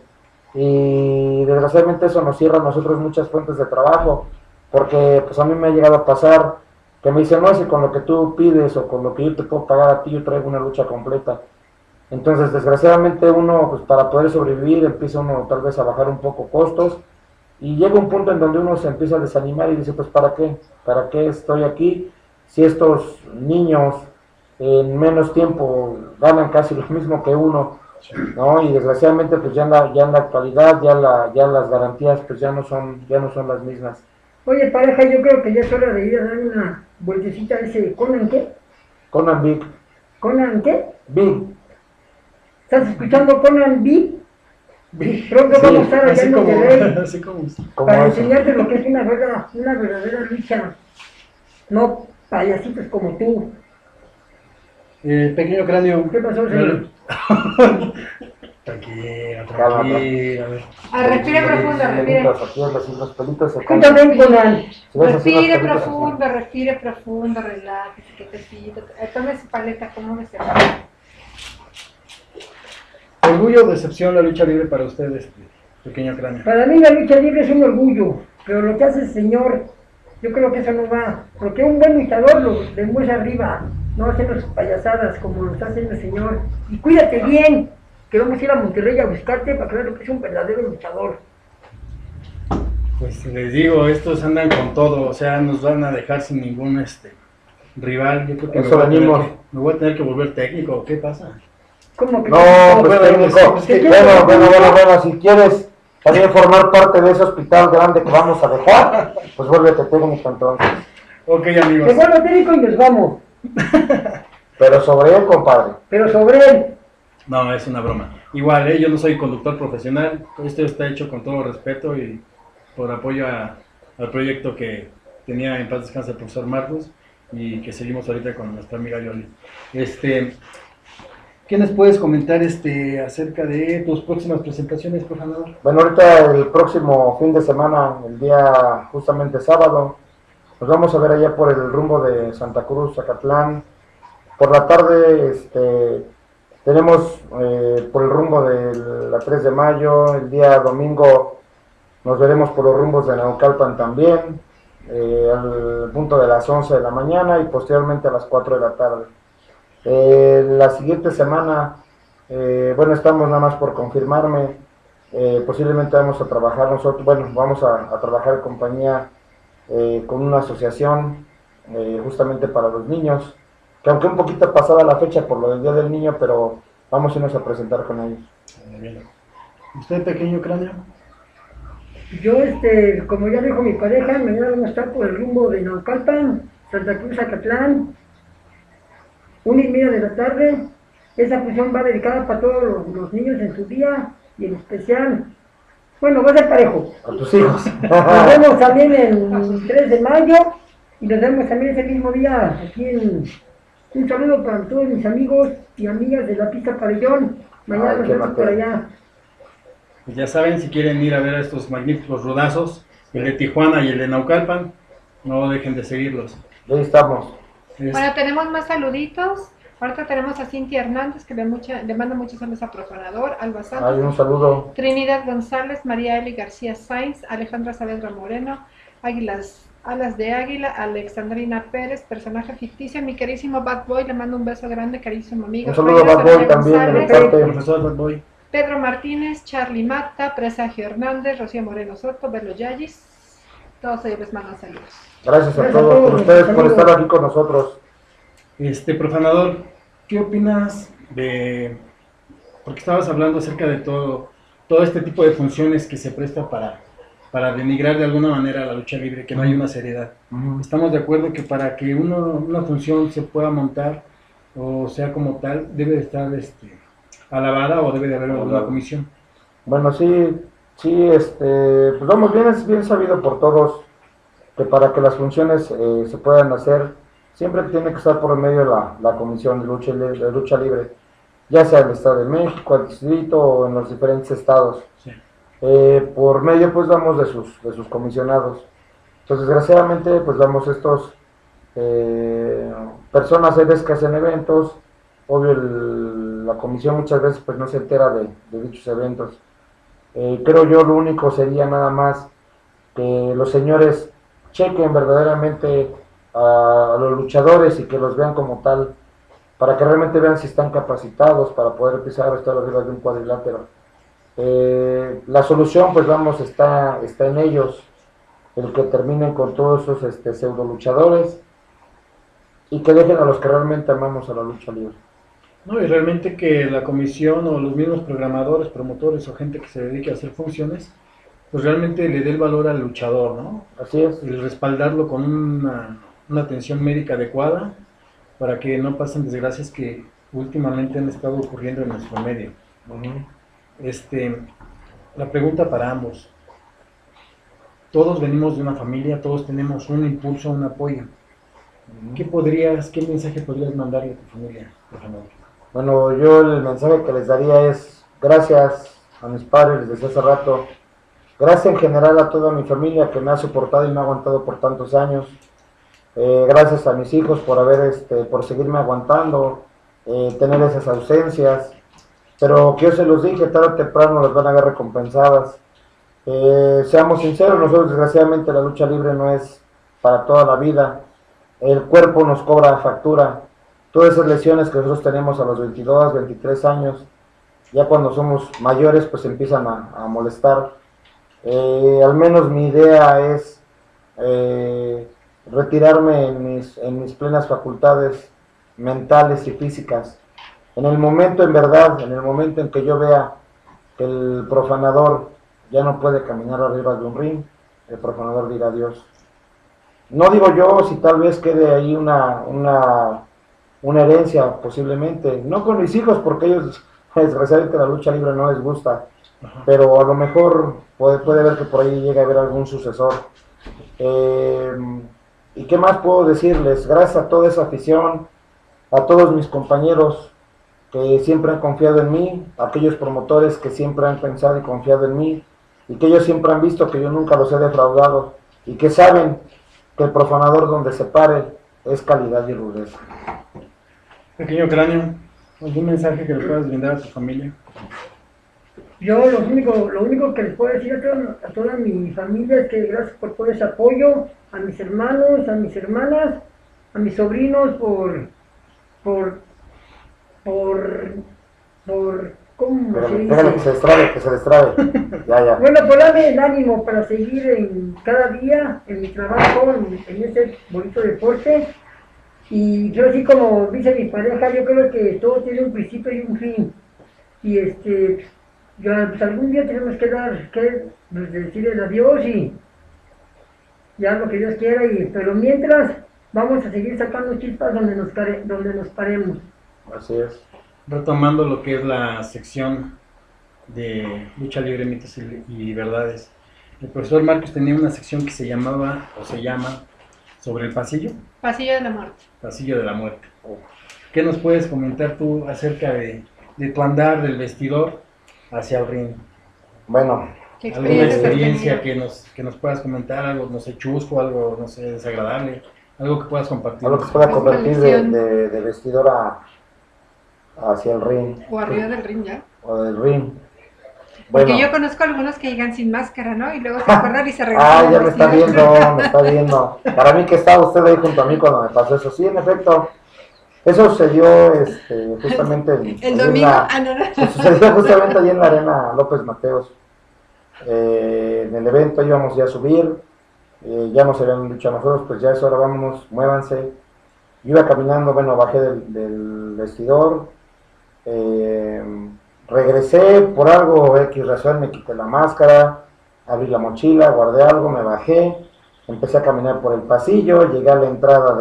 y desgraciadamente eso nos cierra a nosotros muchas fuentes de trabajo, porque pues a mí me ha llegado a pasar que me dicen, no, si con lo que tú pides o con lo que yo te puedo pagar a ti, yo traigo una lucha completa. Entonces desgraciadamente uno, pues para poder sobrevivir, empieza uno tal vez a bajar un poco costos y llega un punto en donde uno se empieza a desanimar y dice, pues ¿para qué? ¿Para qué estoy aquí? Si estos niños en menos tiempo ganan casi lo mismo que uno, ¿no? Y desgraciadamente pues ya en la actualidad ya las garantías pues ya no son las mismas. Oye, pareja, yo creo que ya es hora de ir a dar una vueltecita a ese ¿Conan qué? Conan Big. ¿Conan qué? Big. ¿Estás escuchando Conan Big? Pronto Sí, vamos a estar allá en Monterrey Así como para eso. enseñarte lo que es una verdadera lucha. No payasitos como tú. Pequeño Cráneo. ¿Qué pasó, señor? Tranquilo, Calma, tranquilo. A ver. Respire profundo, respire. Aquí los pelitos se caen. Escúchame, Conan. Si ves así los Respire pelitos profundo, respire profundo, relájese, que te siento. Tome su paleta, ¿cómo se llama? Orgullo o decepción la lucha libre para ustedes, Pequeño Cráneo. Para mí la lucha libre es un orgullo, pero lo que hace el señor, yo creo que eso no va. Porque un buen luchador lo demuestra arriba, no haciendo sus payasadas como lo está haciendo el señor. Y cuídate bien, que vamos a ir a Monterrey a buscarte para que veas lo que es un verdadero luchador. Pues les digo, estos andan con todo, o sea, nos van a dejar sin ningún rival. Yo creo que Eso venimos. me voy a tener que volver técnico, ¿qué pasa? ¿Cómo que No, pues bueno, técnico. es que- Bueno, si quieres también formar parte de ese hospital grande que vamos a dejar, pues vuélvete técnico entonces. Ok, Se amigos. vuelve técnico y nos vamos, Pero sobre él, compadre. pero sobre él. No, es una broma. Igual, yo no soy conductor profesional, esto está hecho con todo respeto y por apoyo al proyecto que tenía en paz descanse el profesor Marcos y que seguimos ahorita con nuestra amiga Yoli. ¿Qué nos puedes comentar acerca de tus próximas presentaciones, por favor? Bueno, ahorita el próximo fin de semana, el día justamente sábado, nos vamos a ver allá por el rumbo de Santa Cruz, Zacatlán. Por la tarde tenemos por el rumbo de la 3 de mayo, el día domingo nos veremos por los rumbos de Naucalpan también, al punto de las 11 de la mañana y posteriormente a las 4 de la tarde. La siguiente semana, bueno, estamos nada más por confirmarme, posiblemente vamos a trabajar nosotros, bueno, vamos a trabajar en compañía con una asociación justamente para los niños, que aunque un poquito pasada la fecha por lo del Día del Niño, pero vamos a irnos a presentar con ellos. Bien. ¿Usted, Pequeño Cráneo? Yo, como ya dijo mi pareja, mañana vamos a estar por el rumbo de Naucalpan, Santa Cruz, Zacatlán, 1:30 de la tarde. Esa función va dedicada para todos los niños en su día y en especial, bueno, va a ser parejo. A tus hijos. Nos vemos también el 3 de mayo y nos vemos también ese mismo día aquí en... Un saludo para todos mis amigos y amigas de la pista Pabellón. Mañana Ay, nos qué vemos por materia. allá. Pues ya saben, si quieren ir a ver a estos magníficos rudazos, el de Tijuana y el de Naucalpan, no dejen de seguirlos. Ahí estamos. Bueno, tenemos más saluditos. Ahorita tenemos a Cintia Hernández, que le manda muchos saludos a Profanador, Alba Hay Santos, un saludo. Trinidad González, María Eli García Sainz, Alejandra Saavedra Moreno, Alas de Águila, Alexandrina Pérez, personaje ficticio, mi querísimo Bad Boy, le mando un beso grande, carísimo amigo. Un saludo a Jairo Bad Boy Sarabia también de mi González, parte. Profesor Bad Boy. Pedro Martínez, Charlie Mata, Presagio Hernández, Rocío Moreno Soto, Belo Yallis, Todos ellos les mandan saludos. Gracias a Gracias a todos, todos por ustedes, por amigos. estar aquí con nosotros. Profanador, ¿qué opinas de, porque estabas hablando acerca de todo este tipo de funciones que se presta para denigrar de alguna manera la lucha libre, que no hay una seriedad? Estamos de acuerdo que para que una función se pueda montar o sea como tal, debe de estar alabada o debe de haber alguna comisión. Bueno, sí, pues vamos, es bien sabido por todos que para que las funciones se puedan hacer, siempre tiene que estar por el medio de la Comisión de Lucha Libre, ya sea el Estado de México, el Distrito o en los diferentes estados. Sí. Por medio, pues, vamos de sus comisionados. Entonces, desgraciadamente, pues, vamos estos personas seres que hacen eventos, obvio la comisión muchas veces pues no se entera de dichos eventos. Creo yo lo único sería nada más que los señores chequen verdaderamente a los luchadores y que los vean como tal, para que realmente vean si están capacitados para poder pisar o estar arriba de un cuadrilátero. La solución pues vamos está en ellos, el que terminen con todos esos pseudo luchadores y que dejen a los que realmente amamos a la lucha libre. No, y realmente que la comisión o los mismos programadores, promotores o gente que se dedique a hacer funciones, pues realmente le dé el valor al luchador, ¿no? Así es. El respaldarlo con una atención médica adecuada para que no pasen desgracias que últimamente han estado ocurriendo en nuestro medio. La pregunta para ambos. Todos venimos de una familia, todos tenemos un impulso, un apoyo. ¿Qué mensaje podrías mandarle a tu familia, por favor? Bueno, yo el mensaje que les daría es gracias a mis padres, les decía hace rato, gracias en general a toda mi familia que me ha soportado y me ha aguantado por tantos años, gracias a mis hijos por seguirme aguantando, tener esas ausencias, pero que yo se los dije, tarde o temprano las van a ver recompensadas. Seamos sinceros, nosotros desgraciadamente la lucha libre no es para toda la vida, el cuerpo nos cobra factura. Todas esas lesiones que nosotros tenemos a los 22, 23 años, ya cuando somos mayores pues empiezan a molestar. Al menos mi idea es retirarme en mis plenas facultades mentales y físicas. En el momento en que yo vea que el profanador ya no puede caminar arriba de un ring, el profanador dirá adiós. No digo yo si tal vez quede ahí una herencia posiblemente, no con mis hijos porque ellos desgraciadamente la lucha libre no les gusta, pero a lo mejor puede ver que por ahí llega a haber algún sucesor. ¿Y qué más puedo decirles? Gracias a toda esa afición, a todos mis compañeros que siempre han confiado en mí, a aquellos promotores que siempre han pensado y confiado en mí, y que ellos siempre han visto que yo nunca los he defraudado, y que saben que el profanador donde se pare es calidad y rudeza. Pequeño Cráneo, ¿algún mensaje que le puedas brindar a tu familia? Yo lo único que les puedo decir a toda mi familia es que gracias por todo ese apoyo, a mis hermanos, a mis hermanas, a mis sobrinos por ¿cómo se dice? Déjale que se destrabe. Ya. Bueno, por darme el ánimo para seguir cada día en mi trabajo, en ese bonito deporte. Y yo así como dice mi pareja, yo creo que todo tiene un principio y un fin. Y pues algún día tenemos que decirle adiós y ya lo que Dios quiera, pero mientras vamos a seguir sacando chispas donde nos paremos. Así es. Retomando lo que es la sección de lucha libre, mitos y verdades, el profesor Marcos tenía una sección que se llama sobre el pasillo de la muerte. Pasillo de la muerte. ¿Qué nos puedes comentar tú acerca de tu andar del vestidor hacia el ring? Bueno, ¿Qué ¿Alguna experiencia experiencia que nos puedas comentar? Algo, no sé, chusco, algo, no sé, desagradable, algo que puedas compartir. algo que se pueda convertir de vestidor hacia el ring. O arriba del ring ya. O del ring. Porque Bueno. yo conozco algunos que llegan sin máscara, ¿no? Y luego se acuerdan y se regresan. Ya me está viendo. Para mí que estaba usted ahí junto a mí cuando me pasó eso. Sí, en efecto. Eso sucedió justamente el domingo. Sucedió justamente allí en la arena López Mateos. En el evento íbamos ya a subir. ya nos habían dicho a nosotros, pues ya es hora, vámonos, muévanse. Yo iba caminando, bueno, bajé del vestidor, regresé por algo X razón, me quité la máscara, abrí la mochila, guardé algo, me bajé, empecé a caminar por el pasillo, llegué a la entrada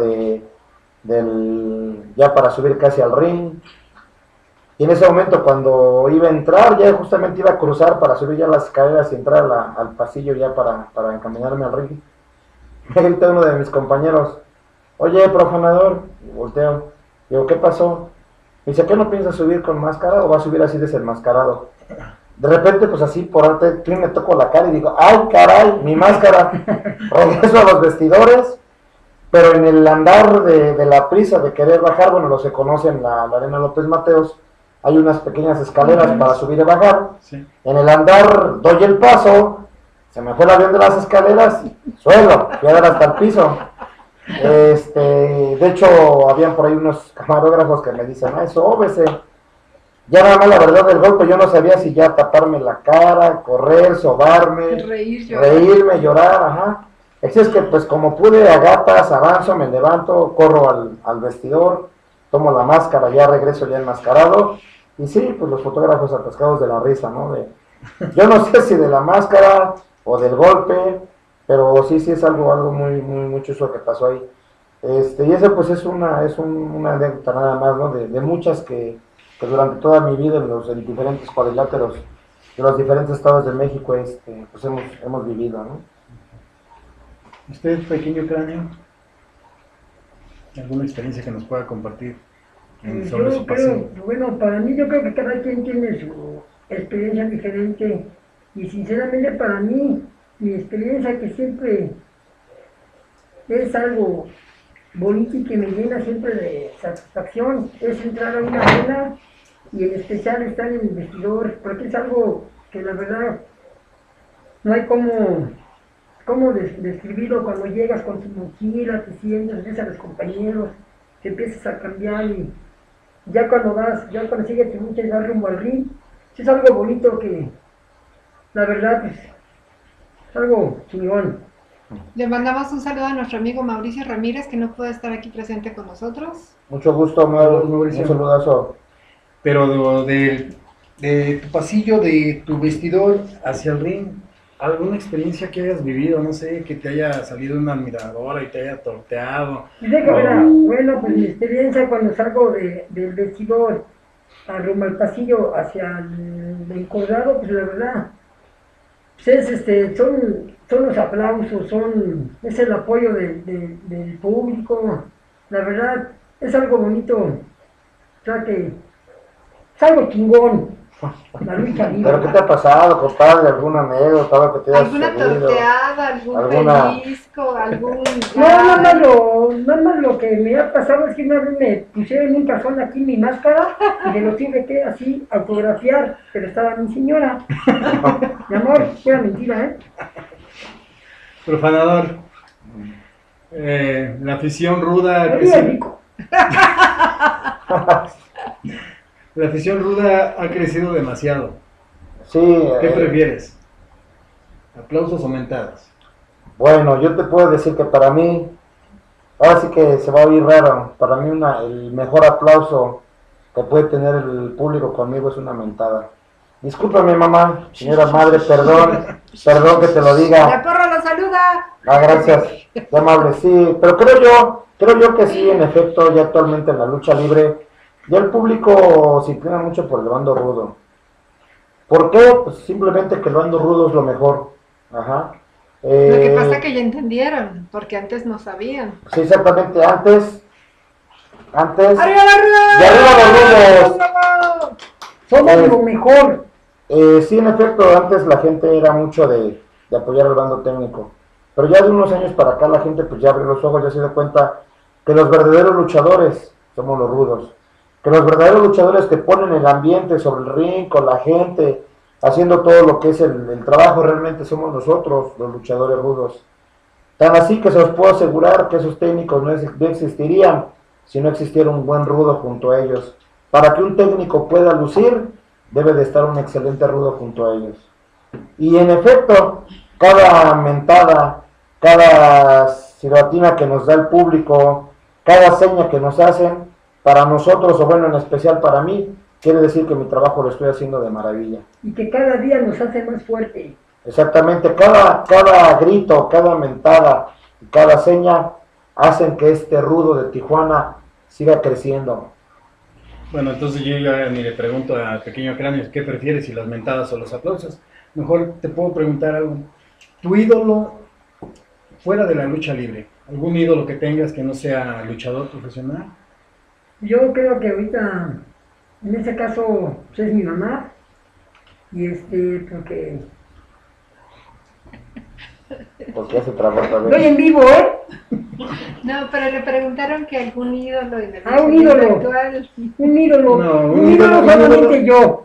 ya para subir casi al ring. Y en ese momento cuando iba a entrar, ya justamente iba a cruzar para subir ya las escaleras y entrar al pasillo ya para encaminarme al ring, me grita uno de mis compañeros, oye, profanador, y volteo, digo, ¿qué pasó? Me dice, ¿qué no piensas subir con máscara o va a subir así desenmascarado? De repente, pues así por arte, me toco la cara y digo, ¡ay, caray, mi máscara! Regreso a los vestidores, pero en el andar de la prisa de querer bajar, bueno, los que conocen la Arena López Mateos, hay unas pequeñas escaleras para subir y bajar. Sí. En el andar doy el paso, se me fue el avión de las escaleras, suelo, quedar hasta el piso. De hecho, habían por ahí unos camarógrafos que me dicen, eso, óbese. Ya nada más la verdad del golpe, yo no sabía si ya taparme la cara, correr, sobarme, reírme, llorar, ajá. Así es que pues como pude, a gatas, avanzo, me levanto, corro al vestidor, tomo la máscara, ya regreso ya enmascarado, y sí, pues los fotógrafos atascados de la risa, ¿no? Yo no sé si de la máscara o del golpe, pero sí es algo muy chuso que pasó ahí. Y eso pues es una anécdota nada más, ¿no? De muchas que durante toda mi vida en diferentes cuadriláteros de los diferentes estados de México pues hemos vivido, ¿no? ¿Usted, pequeño cráneo? ¿Alguna experiencia que nos pueda compartir sobre su pasión? Bueno, para mí yo creo que cada quien tiene su experiencia diferente y sinceramente para mí, mi experiencia que siempre es algo bonito y que me llena siempre de satisfacción es entrar a una arena y en especial estar en el vestidor, porque es algo que la verdad no hay cómo describirlo. Cuando llegas con tu mochila, te sientes, ves a los compañeros, te empiezas a cambiar y ya cuando sigues tu lucha y vas rumbo al ring, es algo bonito que la verdad pues, es algo chingón. Le mandamos un saludo a nuestro amigo Mauricio Ramírez, que no puede estar aquí presente con nosotros. Mucho gusto, Mauricio. Un saludazo. Pero de tu pasillo, de tu vestidor hacia el ring, ¿alguna experiencia que hayas vivido? No sé, que te haya salido una admiradora y te haya torteado. Bueno, pues mi experiencia cuando salgo del vestidor rumbo al pasillo hacia el encordado, pues la verdad, pues son los aplausos, es el apoyo del público, la verdad, es algo bonito, o sea que es algo chingón, la lucha libre. ¿Pero qué te ha pasado, compadre? ¿Alguna anécdota que te hayas ¿Alguna torteada, algún pellizco, algún... No, nada más lo que me ha pasado es que una vez me pusieron un calzón aquí mi máscara y de lo tuve que así autografiar, pero estaba mi señora. Mi amor, era mentira, ¿eh? Profanador, la afición ruda... La afición ruda ha crecido demasiado. Sí. ¿Qué prefieres? ¿Aplausos o mentadas? Bueno, yo te puedo decir que para mí, ahora sí que se va a oír raro, para mí el mejor aplauso que puede tener el público conmigo es una mentada. Discúlpame, mamá, señora madre, perdón que te lo diga. La porra lo saluda. Gracias, qué amable, sí, pero creo yo que sí, en efecto, ya actualmente en la lucha libre, ya el público se inclina mucho por el bando rudo. ¿Por qué? Pues simplemente que el bando rudo es lo mejor. Ajá. Lo que pasa es que ya entendieron, porque antes no sabían. Sí, exactamente, antes. ¡Arriba la ruda! ¡Y arriba los rudos! Somos lo mejor. Sí, en efecto, antes la gente era mucho de apoyar al bando técnico. Pero ya de unos años para acá la gente pues ya abrió los ojos, ya se da cuenta que los verdaderos luchadores somos los rudos. Que los verdaderos luchadores que ponen el ambiente sobre el ring, con la gente, haciendo todo lo que es el trabajo, realmente somos nosotros, los luchadores rudos. Tan así que se os puedo asegurar que esos técnicos no existirían si no existiera un buen rudo junto a ellos. Para que un técnico pueda lucir, debe de estar un excelente rudo junto a ellos. Y en efecto, cada mentada, cada silbatina que nos da el público, cada seña que nos hacen, para nosotros, o bueno, en especial para mí, quiere decir que mi trabajo lo estoy haciendo de maravilla. Y que cada día nos hace más fuerte. Exactamente, cada grito, cada mentada, cada seña hacen que este rudo de Tijuana siga creciendo. Bueno, entonces yo ya ni le pregunto a Pequeño Cráneo qué prefieres, si las mentadas o los aplausos. Mejor te puedo preguntar algo. ¿Tu ídolo fuera de la lucha libre? ¿Algún ídolo que tengas que no sea luchador profesional? Yo creo que ahorita, en ese caso, pues es mi mamá. Y Porque ya se trabó otra estoy vez. en vivo, ¿eh? No, pero le preguntaron que algún ídolo en el Un ídolo. actual. Un ídolo. No, un ídolo solamente yo.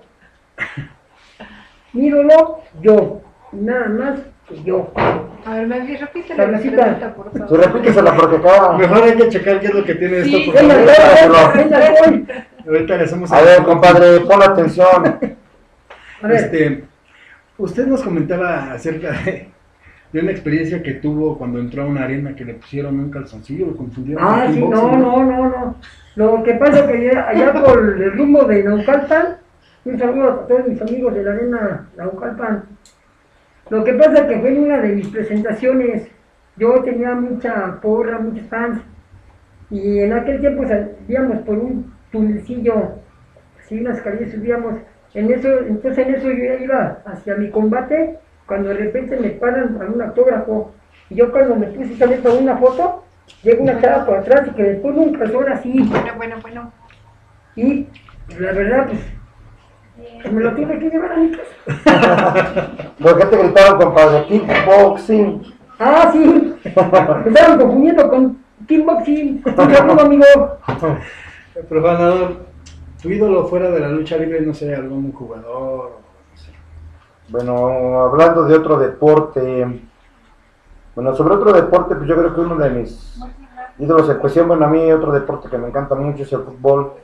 Mi ídolo, yo. Nada más que yo. A ver, Melvin, repítele la Saludcita. pregunta, por Sí, favor. repítesela porque acá... Mejor hay que checar qué es lo que tiene Sí, esto. Por Venga, favor. venga, voy. Ahorita le hacemos... A ver, compadre, pon atención. A ver. Usted nos comentaba acerca de una experiencia que tuvo cuando entró a una arena que le pusieron un calzoncillo, lo confundieron. Ah, con sí, kickboxing, no. Lo que pasa es que allá por el rumbo de Naucalpan, un saludo a todos mis amigos de la arena Naucalpan. Lo que pasa es que fue en una de mis presentaciones, yo tenía mucha porra, muchos fans, y en aquel tiempo salíamos por un tunelcillo, así unas calles subíamos, entonces en eso yo ya iba hacia mi combate, cuando de repente me paran a un autógrafo, y yo cuando me puse también para una foto, llega una chava por atrás y que me pone un calzón así, Bueno. y la verdad pues me lo tuve que llevar a mi casa. ¿Por qué te gritaron, compadre? Kickboxing. Ah, sí, me estaban confundiendo con kickboxing, un saludo amigo. Profanador, tu ídolo fuera de la lucha libre, no sé, algún jugador, no sé. Bueno, hablando de otro deporte, bueno, sobre otro deporte, pues yo creo que uno de mis ídolos en cuestión, bueno, a mí otro deporte que me encanta mucho es el fútbol,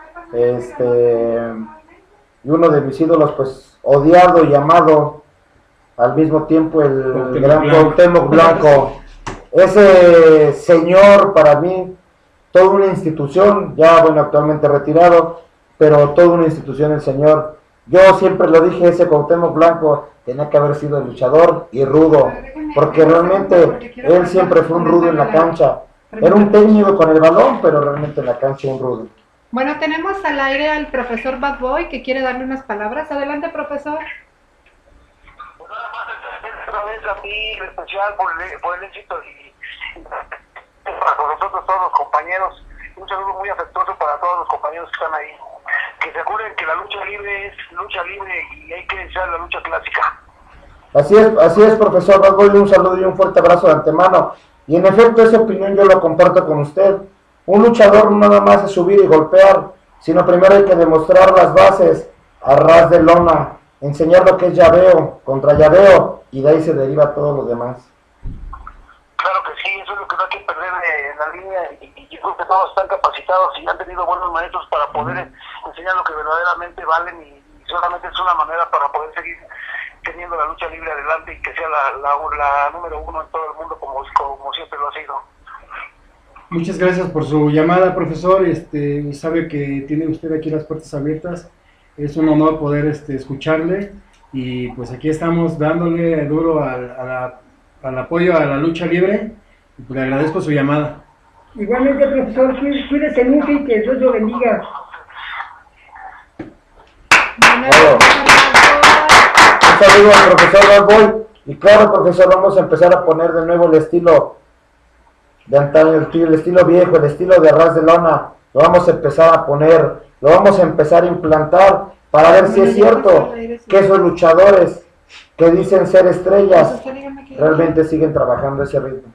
y uno de mis ídolos, pues, odiado y amado al mismo tiempo, el gran Cuauhtémoc Blanco. Ese señor, para mí, toda una institución, ya, bueno, actualmente retirado, pero toda una institución el señor. Yo siempre lo dije, ese Cuauhtémoc Blanco tenía que haber sido luchador y rudo, porque realmente él siempre fue un rudo en la cancha. Era un técnico con el balón, pero realmente en la cancha un rudo. Bueno, tenemos al aire al profesor Bad Boy que quiere darle unas palabras. Adelante, profesor. Pues nada más otra vez a mí en especial por el éxito y para nosotros todos los compañeros, un saludo muy afectuoso para todos los compañeros que están ahí, que se acuerden que la lucha libre es lucha libre y hay que echar la lucha clásica. Así es, profesor Bad Boy, un saludo y un fuerte abrazo de antemano. Y en efecto, esa opinión yo la comparto con usted. Un luchador no nada más es subir y golpear, sino primero hay que demostrar las bases a ras de lona, enseñar lo que es llaveo contra llaveo, y de ahí se deriva todo lo demás. Claro que sí, eso es lo que no hay que perder en la línea y yo creo que todos están capacitados y han tenido buenos maestros para poder enseñar lo que verdaderamente valen y solamente es una manera para poder seguir teniendo la lucha libre adelante y que sea la número uno en todo el mundo como siempre lo ha sido. Muchas gracias por su llamada, profesor. Sabe que tiene usted aquí las puertas abiertas. Es un honor poder escucharle y pues aquí estamos dándole duro al apoyo a la lucha libre. Y pues le agradezco su llamada. Igualmente, profesor, cuídese mucho y que Dios lo bendiga. Bueno, un saludo al profesor Bad Boy. Y claro, profesor, vamos a empezar a poner de nuevo el estilo de antaño, el estilo viejo, el estilo de ras de lona. Lo vamos a empezar a poner, lo vamos a empezar a implantar para ver si es cierto que esos luchadores que dicen ser estrellas realmente siguen trabajando ese ritmo.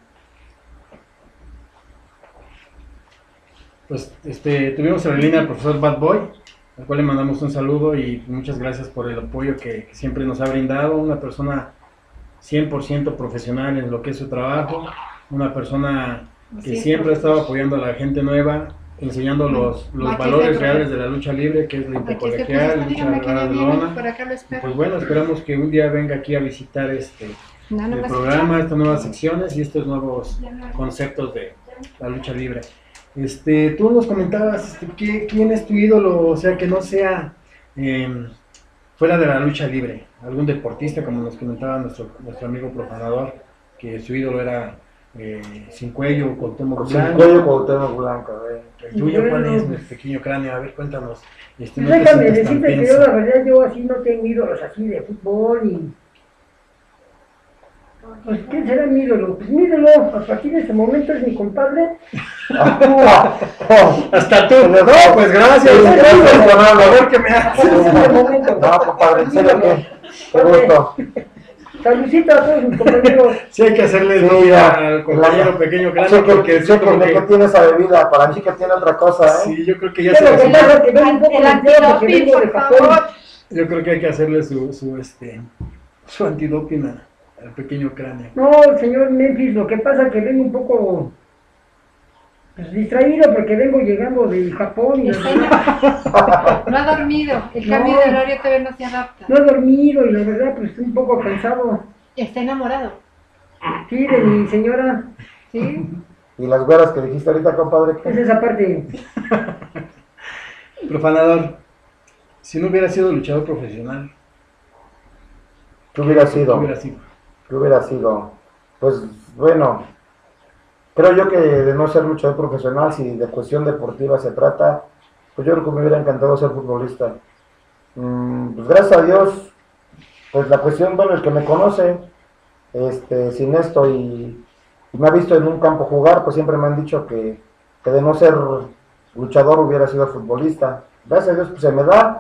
Pues tuvimos en la línea al profesor Bad Boy, al cual le mandamos un saludo y muchas gracias por el apoyo que siempre nos ha brindado. Una persona 100% profesional en lo que es su trabajo, una persona que siempre ha estado apoyando a la gente nueva, enseñando los valores reales de la lucha libre, que es la intercolegial, lucha de lona. Pues bueno, esperamos que un día venga aquí a visitar No, no del me programa, estas nuevas secciones y estos nuevos conceptos de la lucha libre. Tú nos comentabas quién es tu ídolo, o sea, que no sea fuera de la lucha libre, algún deportista, como nos comentaba nuestro amigo profanador, que su ídolo era Sin Cuello, Cuauhtémoc Sin Blanco. Cuello, Cuauhtémoc Blanco, ¿El tuyo cuál es, mi pequeño cráneo? A ver, cuéntanos. No te Déjame sientas tan decirte que yo tenso. la verdad yo así no tengo ídolos así de fútbol y... Pues ¿quién será mi ídolo? Pues mi ídolo a partir de ese momento es mi compadre. Hasta tú. No, pues gracias. Sí, Gracias por el Fernando. favor que me haces. En ese momento. No, compadre, en serio que, qué gusto. Saludcita a todos mis compañeros. Sí, hay que hacerle Sí, novia ya. al compañero pequeño cráneo Chequen, porque sí, chequen como de qué que, tiene esa bebida, para mí que tiene otra cosa, ¿eh? sí, yo creo que ya ¿Qué es lo que se pasa? Que vengo un poco El nervioso porque antidoping, vengo de por Japón. favor. yo creo que hay que hacerle su antidoping al pequeño cráneo. No, señor Memphis, lo que pasa es que vengo un poco pues, distraído porque vengo llegando de Japón y No ha dormido. El cambio No. de horario todavía no se adapta. no he dormido y la verdad pues un poco cansado. Está enamorado. Sí, de mi señora. ¿Sí? Y las güeras que dijiste ahorita, compadre, Es ¿qué? esa parte. Profanador, si no hubiera sido luchador profesional, ¿Qué hubiera ¿qué sido? hubiera sido? ¿Qué hubiera sido? Pues, bueno, creo yo que de no ser luchador profesional, si de cuestión deportiva se trata, pues yo creo que me hubiera encantado ser futbolista. Pues gracias a Dios, pues la cuestión, bueno, el que me conoce, sin esto y me ha visto en un campo jugar, pues siempre me han dicho que de no ser luchador hubiera sido futbolista. Gracias a Dios pues se me da,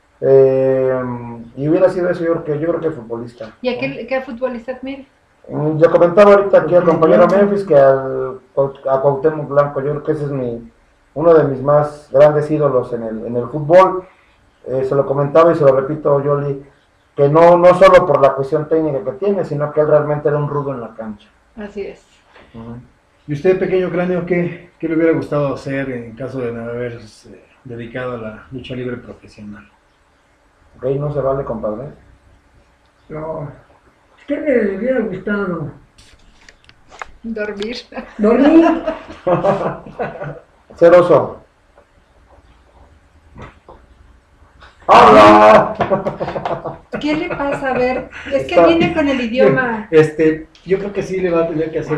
y hubiera sido eso, yo creo que futbolista. ¿Y a qué futbolista admira? Yo comentaba ahorita aquí al compañero Memphis que a Cuauhtémoc Blanco, yo creo que ese es uno de mis más grandes ídolos en el fútbol. Se lo comentaba y se lo repito, Yoli, que no solo por la cuestión técnica que tiene, sino que él realmente era un rudo en la cancha. Así es. ¿Y usted, pequeño cráneo, qué le hubiera gustado hacer en caso de no haberse dedicado a la lucha libre profesional? ¿Ok? No se vale, compadre. No. ¿Qué me hubiera gustado? Dormir. ¿Dormir? Ser oso. ¡Hola! ¿Qué le pasa? A ver, es que viene con el idioma. Yo creo que sí le va a tener que hacer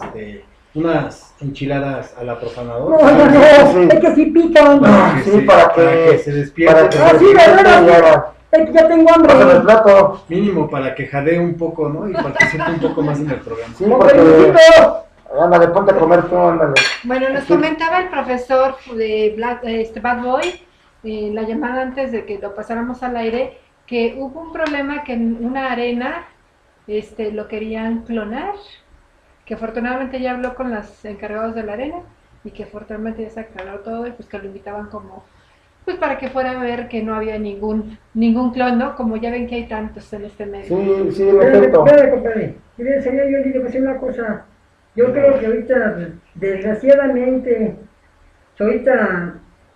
unas enchiladas a la profanador. No, no, no. Sí. Es que sí pican. Sí, para que se despierte. para que Ah, se sí, despierte y haga. Es que ya tengo Pásame el hambre. plato. Mínimo para que jadee un poco, ¿no? Y participe un poco más en el programa. Sí, No, porque... Pelucito. Ándale, ponte a comer tú, ándale. Bueno, nos comentaba el profesor de Bad Boy, la llamada antes de que lo pasáramos al aire, que hubo un problema que en una arena lo querían clonar, que afortunadamente ya habló con los encargados de la arena y que afortunadamente ya se aclaró todo y pues que lo invitaban como pues para que fuera a ver que no había ningún clon, ¿no? Como ya ven que hay tantos en este medio. Sí, sí, en Espérame, efecto. espérame, compadre. Mire, señor, yo le digo una cosa. Yo creo que ahorita, desgraciadamente, ahorita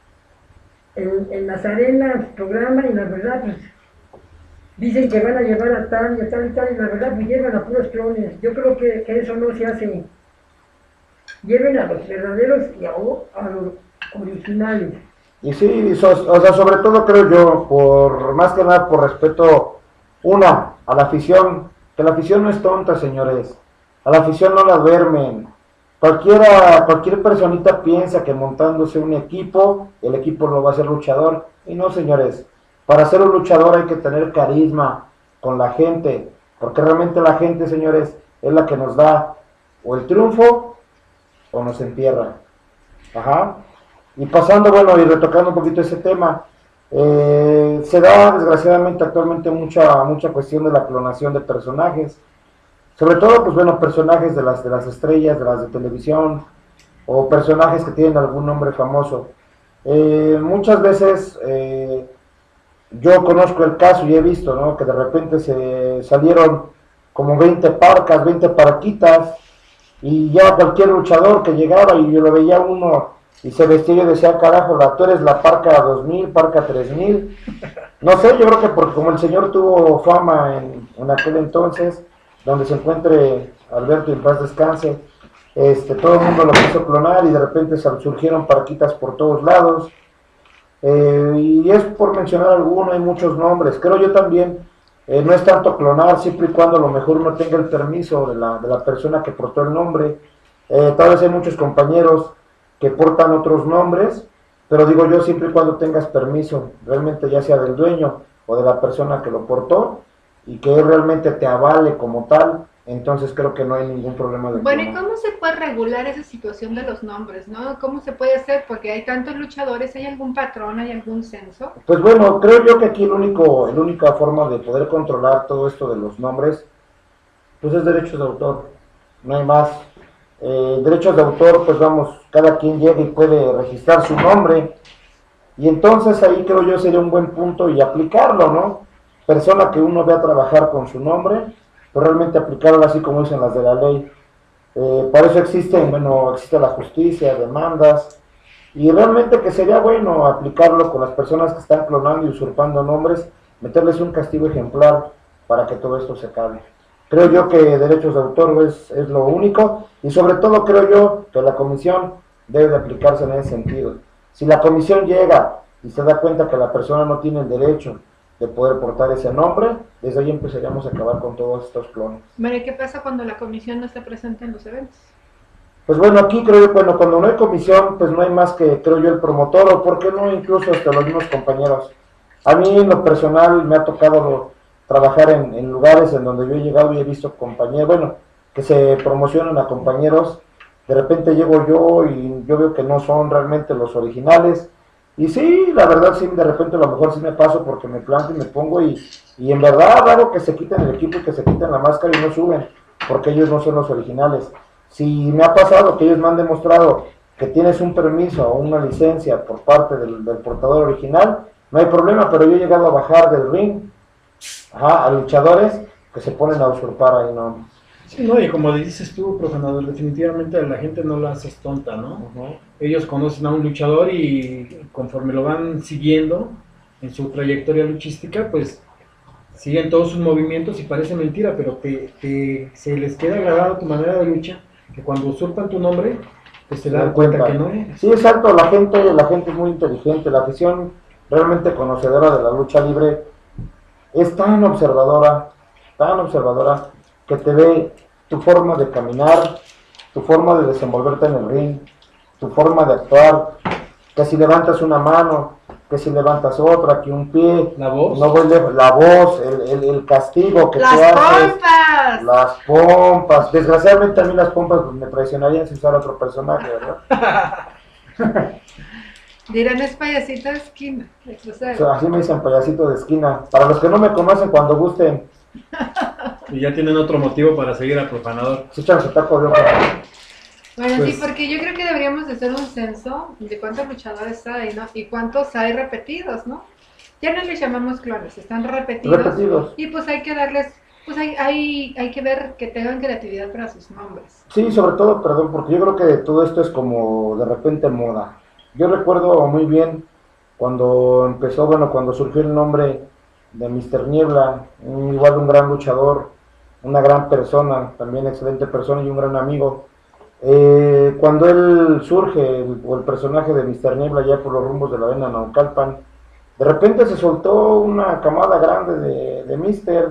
en las arenas programan y la verdad, pues, dicen que van a llevar a tal y a tal y tal, y la verdad, pues llevan a puros clones. Yo creo que eso no se hace. Lleven a los verdaderos y a los originales. Y sí, o sea, sobre todo creo yo, por más que nada por respeto, a la afición, que la afición no es tonta, señores. A la afición no la duermen. Cualquier personita piensa que montándose un equipo, el equipo no va a ser luchador. Y no, señores. Para ser un luchador hay que tener carisma con la gente. Porque realmente la gente, señores, es la que nos da o el triunfo o nos entierra. Ajá. Y pasando, bueno, y retocando un poquito ese tema, se da desgraciadamente actualmente mucha cuestión de la clonación de personajes. Sobre todo, pues bueno, personajes de las estrellas, de las de televisión, o personajes que tienen algún nombre famoso. Muchas veces yo conozco el caso y he visto, ¿no? Que de repente se salieron como 20 parcas, 20 parquitas, y ya cualquier luchador que llegaba y yo lo veía uno y se vestía y yo decía, carajo, tú eres la parca 2000, parca 3000. No sé, yo creo que porque como el señor tuvo fama en aquel entonces, donde se encuentre Alberto y en paz descanse, todo el mundo lo quiso clonar y de repente surgieron parquitas por todos lados. Y es por mencionar alguno, hay muchos nombres. Creo yo también, no es tanto clonar, siempre y cuando a lo mejor uno tenga el permiso de la persona que portó el nombre. Tal vez hay muchos compañeros que portan otros nombres, pero digo yo, siempre y cuando tengas permiso, realmente ya sea del dueño o de la persona que lo portó, y que él realmente te avale como tal, entonces creo que no hay ningún problema de Bueno, ¿y clonar. cómo se puede regular esa situación de los nombres, no? ¿Cómo se puede hacer? Porque hay tantos luchadores, ¿hay algún patrón, hay algún censo? Pues bueno, creo yo que aquí la única forma de poder controlar todo esto de los nombres, pues es derechos de autor, no hay más. Derechos de autor, pues vamos, cada quien llega y puede registrar su nombre, y entonces ahí creo yo sería un buen punto y aplicarlo, ¿no? Persona que uno vea trabajar con su nombre, pues realmente aplicarlo así como dicen las de la ley. Por eso existe la justicia, demandas, y realmente que sería bueno aplicarlo con las personas que están clonando y usurpando nombres, meterles un castigo ejemplar para que todo esto se acabe. Creo yo que derechos de autor es lo único, y sobre todo creo yo que la comisión debe de aplicarse en ese sentido. Si la comisión llega y se da cuenta que la persona no tiene el derecho de poder portar ese nombre, desde ahí empezaríamos a acabar con todos estos clones. Bueno, ¿y qué pasa cuando la comisión no está presente en los eventos? Pues bueno, aquí creo yo, bueno, cuando no hay comisión, pues no hay más que, creo yo, el promotor, o por qué no, incluso hasta los mismos compañeros. A mí en lo personal me ha tocado trabajar en lugares en donde yo he llegado y he visto compañeros, bueno, que se promocionan a compañeros, de repente llego yo y yo veo que no son realmente los originales, y sí, la verdad sí, de repente a lo mejor sí me paso porque me planto y me pongo y en verdad hago que se quiten el equipo y que se quiten la máscara y no suben, porque ellos no son los originales. Si me ha pasado que ellos me han demostrado que tienes un permiso o una licencia por parte del portador original, no hay problema, pero yo he llegado a bajar del ring a luchadores que se ponen a usurpar ahí, ¿no? Sí, no, y como dices tú, profanador, definitivamente a la gente no la haces tonta, ¿no? Ellos conocen a un luchador y conforme lo van siguiendo en su trayectoria luchística, pues siguen todos sus movimientos y parece mentira, pero se les queda grabado tu manera de lucha, que cuando usurpan tu nombre, pues se dan cuenta que no eres. Sí, exacto, la gente es muy inteligente, la afición realmente conocedora de la lucha libre es tan observadora, que te ve tu forma de caminar, tu forma de desenvolverte en el ring, tu forma de actuar, que si levantas una mano, que si levantas otra, que un pie, La voz, no voy la voz, el castigo que tú haces, ¡Las pompas! las pompas. Desgraciadamente a mí las pompas pues, me traicionarían si usara otro personaje, ¿verdad? Dirán, es payasito de esquina. O sea, así me dicen payasito de esquina. Para los que no me conocen, cuando gusten, y ya tienen otro motivo para seguir al profanador. se echan su taco de ojo. Bueno, Pues- sí, porque yo creo que deberíamos de hacer un censo de cuántos luchadores hay, ¿no? Y cuántos hay repetidos, ¿no? Ya no les llamamos clones, están repetidos. Y pues hay que darles, pues hay que ver que tengan creatividad para sus nombres. Sí, sobre todo, perdón, porque yo creo que todo esto es como de repente moda. Yo recuerdo muy bien cuando empezó, bueno, cuando surgió el nombre de Mr. Niebla, igual un gran luchador, una gran persona, también excelente persona y un gran amigo. Cuando él surge, o el personaje de Mr. Niebla ya por los rumbos de la arena Naucalpan, de repente se soltó una camada grande de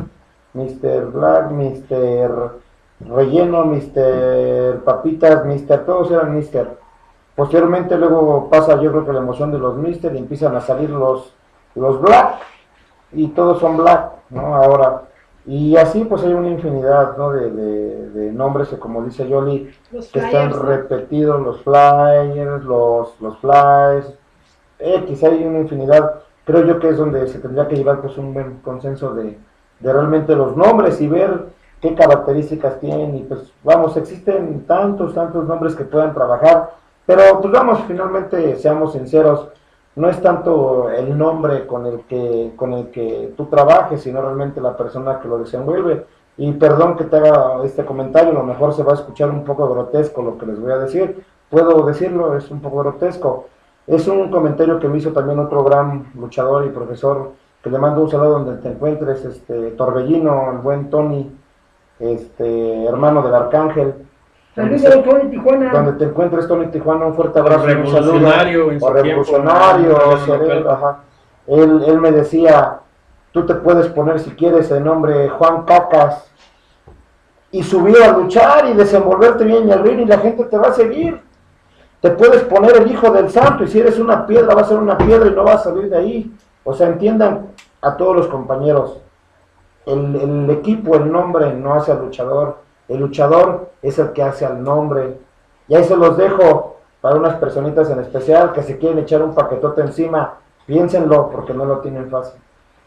Mr. Black, Mr. Relleno, Mr. Papitas, todos eran Mr. Posteriormente luego pasa yo creo que la emoción de los Mr. y empiezan a salir los Black, y todos son Black, ¿no? Ahora, y así pues hay una infinidad, ¿no? de nombres que como dice Yoli, Los que flyers, están ¿no? repetidos, los flyers, los flies, quizá hay una infinidad. Creo yo que es donde se tendría que llevar pues un buen consenso de realmente los nombres y ver qué características tienen, y pues vamos, existen tantos nombres que puedan trabajar, pero pues vamos, finalmente seamos sinceros, no es tanto el nombre con el que tú trabajes, sino realmente la persona que lo desenvuelve. Y perdón que te haga este comentario, a lo mejor se va a escuchar un poco grotesco lo que les voy a decir, puedo decirlo, es un poco grotesco. Es un comentario que me hizo también otro gran luchador y profesor, que le mando un saludo donde te encuentres, Torbellino, el buen Tony. hermano del Arcángel. Saludos, Tony Tijuana. Donde te encuentres, Tony Tijuana, un fuerte abrazo. Revolucionario en su revolucionario, tiempo, ajá. Él me decía, tú te puedes poner si quieres el nombre Juan Cacas y subir a luchar y desenvolverte bien en el ring y la gente te va a seguir. Te puedes poner el hijo del santo y si eres una piedra va a ser una piedra y no vas a salir de ahí. O sea, entiendan a todos los compañeros, el equipo, el nombre no hace al luchador, el luchador es el que hace al nombre. Y ahí se los dejo para unas personitas en especial que se quieren echar un paquetote encima, piénsenlo porque no lo tienen fácil.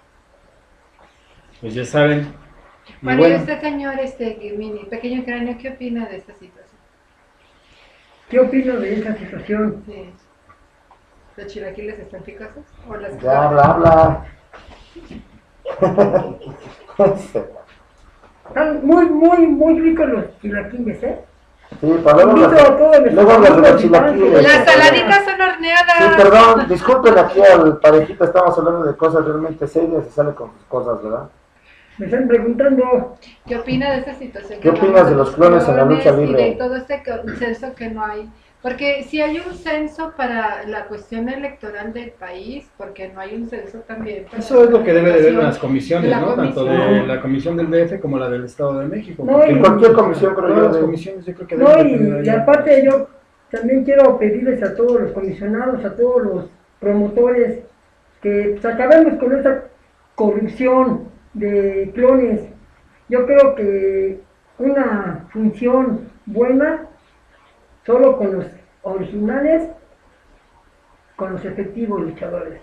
Pues ya saben. Bueno, y usted, señor Mini, Pequeño Cráneo, ¿qué opina de esta situación? ¿Qué opino de esa situación? Sí. ¿Los chilaquiles están picosos? ¿O las Ya, habla. Están muy ricos los chilaquiles, ¿eh? Sí, para luego los chilaquiles. Las saladitas son horneadas. Sí, perdón, disculpen aquí al parejita, estamos hablando de cosas realmente serias y sale con sus cosas, ¿verdad? Me están preguntando. ¿Qué opina de esta situación? ¿Qué opinas de los clones en la lucha libre? Y de todo este censo que no hay. Porque si hay un censo para la cuestión electoral del país, porque no hay un censo también. Eso es lo que debe de ver las comisiones, la ¿no? comisión. Tanto de la comisión del DF como la del Estado de México. No, En cualquier comisión, creo todas yo. las comisiones yo creo que No, deben de tener y ahí. aparte yo también quiero pedirles a todos los comisionados, a todos los promotores, que pues, acabemos con esta corrupción de clones. Yo creo que una función buena solo con los originales, con los efectivos luchadores.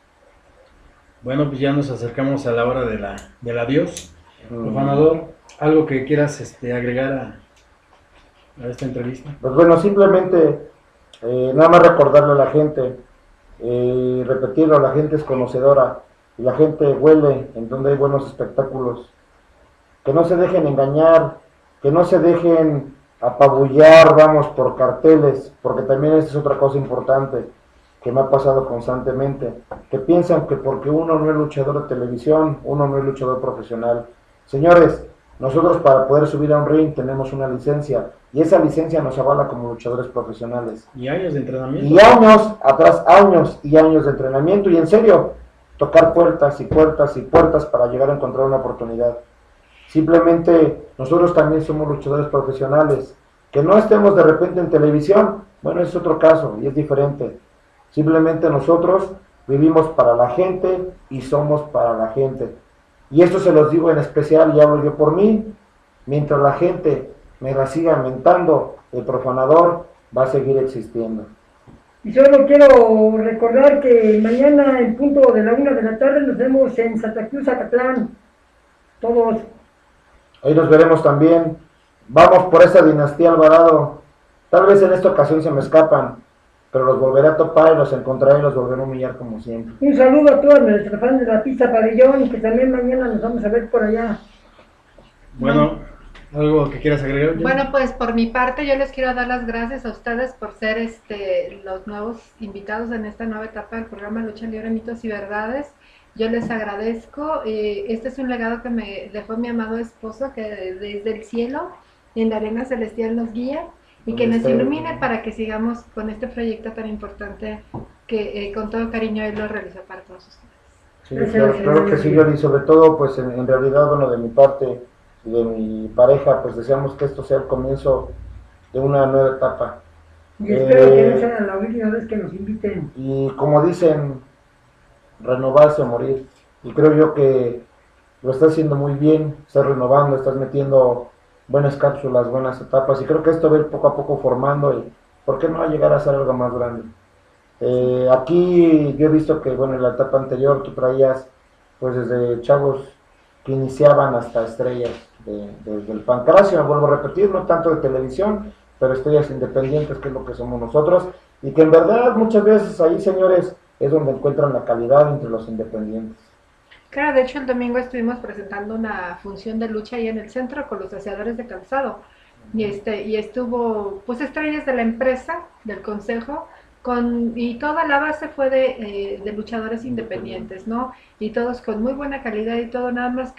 Bueno, pues ya nos acercamos a la hora del adiós. Profanador, ¿algo que quieras agregar a esta entrevista? Pues bueno, simplemente nada más recordarle a la gente, repetirlo, la gente es conocedora y la gente huele en donde hay buenos espectáculos. Que no se dejen engañar, que no se dejen apabullar, vamos, por carteles, porque también esa es otra cosa importante que me ha pasado constantemente, que piensan que porque uno no es luchador de televisión, uno no es luchador profesional. Señores, nosotros para poder subir a un ring tenemos una licencia, y esa licencia nos avala como luchadores profesionales. Y años de entrenamiento. Y años, atrás años y años de entrenamiento, y en serio, tocar puertas y puertas y puertas para llegar a encontrar una oportunidad. Simplemente nosotros también somos luchadores profesionales. Que no estemos de repente en televisión, bueno, es otro caso y es diferente. Simplemente nosotros vivimos para la gente y somos para la gente. Y esto se los digo en especial y hablo yo por mí. Mientras la gente me la siga mentando, el profanador va a seguir existiendo. Y solo quiero recordar que mañana en punto de la 1 de la tarde nos vemos en Santa Cruz, Zacatlán. Todos. Ahí nos veremos también. Vamos por esa dinastía Alvarado. Tal vez en esta ocasión se me escapan, pero los volveré a topar y los encontraré y los volveré a humillar como siempre. Un saludo a todos nuestros fans de la pista Pabellón y que también mañana nos vamos a ver por allá. Bueno, ¿algo que quieras agregar? Bueno, pues por mi parte yo les quiero dar las gracias a ustedes por ser los nuevos invitados en esta nueva etapa del programa Lucha Libre, Mitos y Verdades. Yo les agradezco. Este es un legado que me dejó mi amado esposo, que desde el cielo, en la arena celestial, nos guía y que nos ilumine para que sigamos con este proyecto tan importante que con todo cariño él lo realizó para todos ustedes. Sí, claro que sí, Yoli. Sobre todo, pues en realidad, bueno, de mi parte y de mi pareja, pues deseamos que esto sea el comienzo de una nueva etapa. Y espero que no sea la última vez que nos inviten. Y como dicen, renovarse o morir. Y creo yo que lo estás haciendo muy bien, estás renovando, estás metiendo buenas cápsulas, buenas etapas, y creo que esto va a ir poco a poco formando y ¿por qué no llegar a ser algo más grande? Aquí yo he visto que, bueno, en la etapa anterior tú traías, pues desde chavos que iniciaban hasta estrellas del pancracio, vuelvo a repetir, no tanto de televisión, pero estrellas independientes, que es lo que somos nosotros, y que en verdad muchas veces ahí, señores, es donde encuentran la calidad entre los independientes. Claro, de hecho el domingo estuvimos presentando una función de lucha ahí en el centro con los aseadores de calzado y estuvo pues estrellas de la empresa, del consejo, y toda la base fue de luchadores independientes, ¿no? Y todos con muy buena calidad y todo, nada más que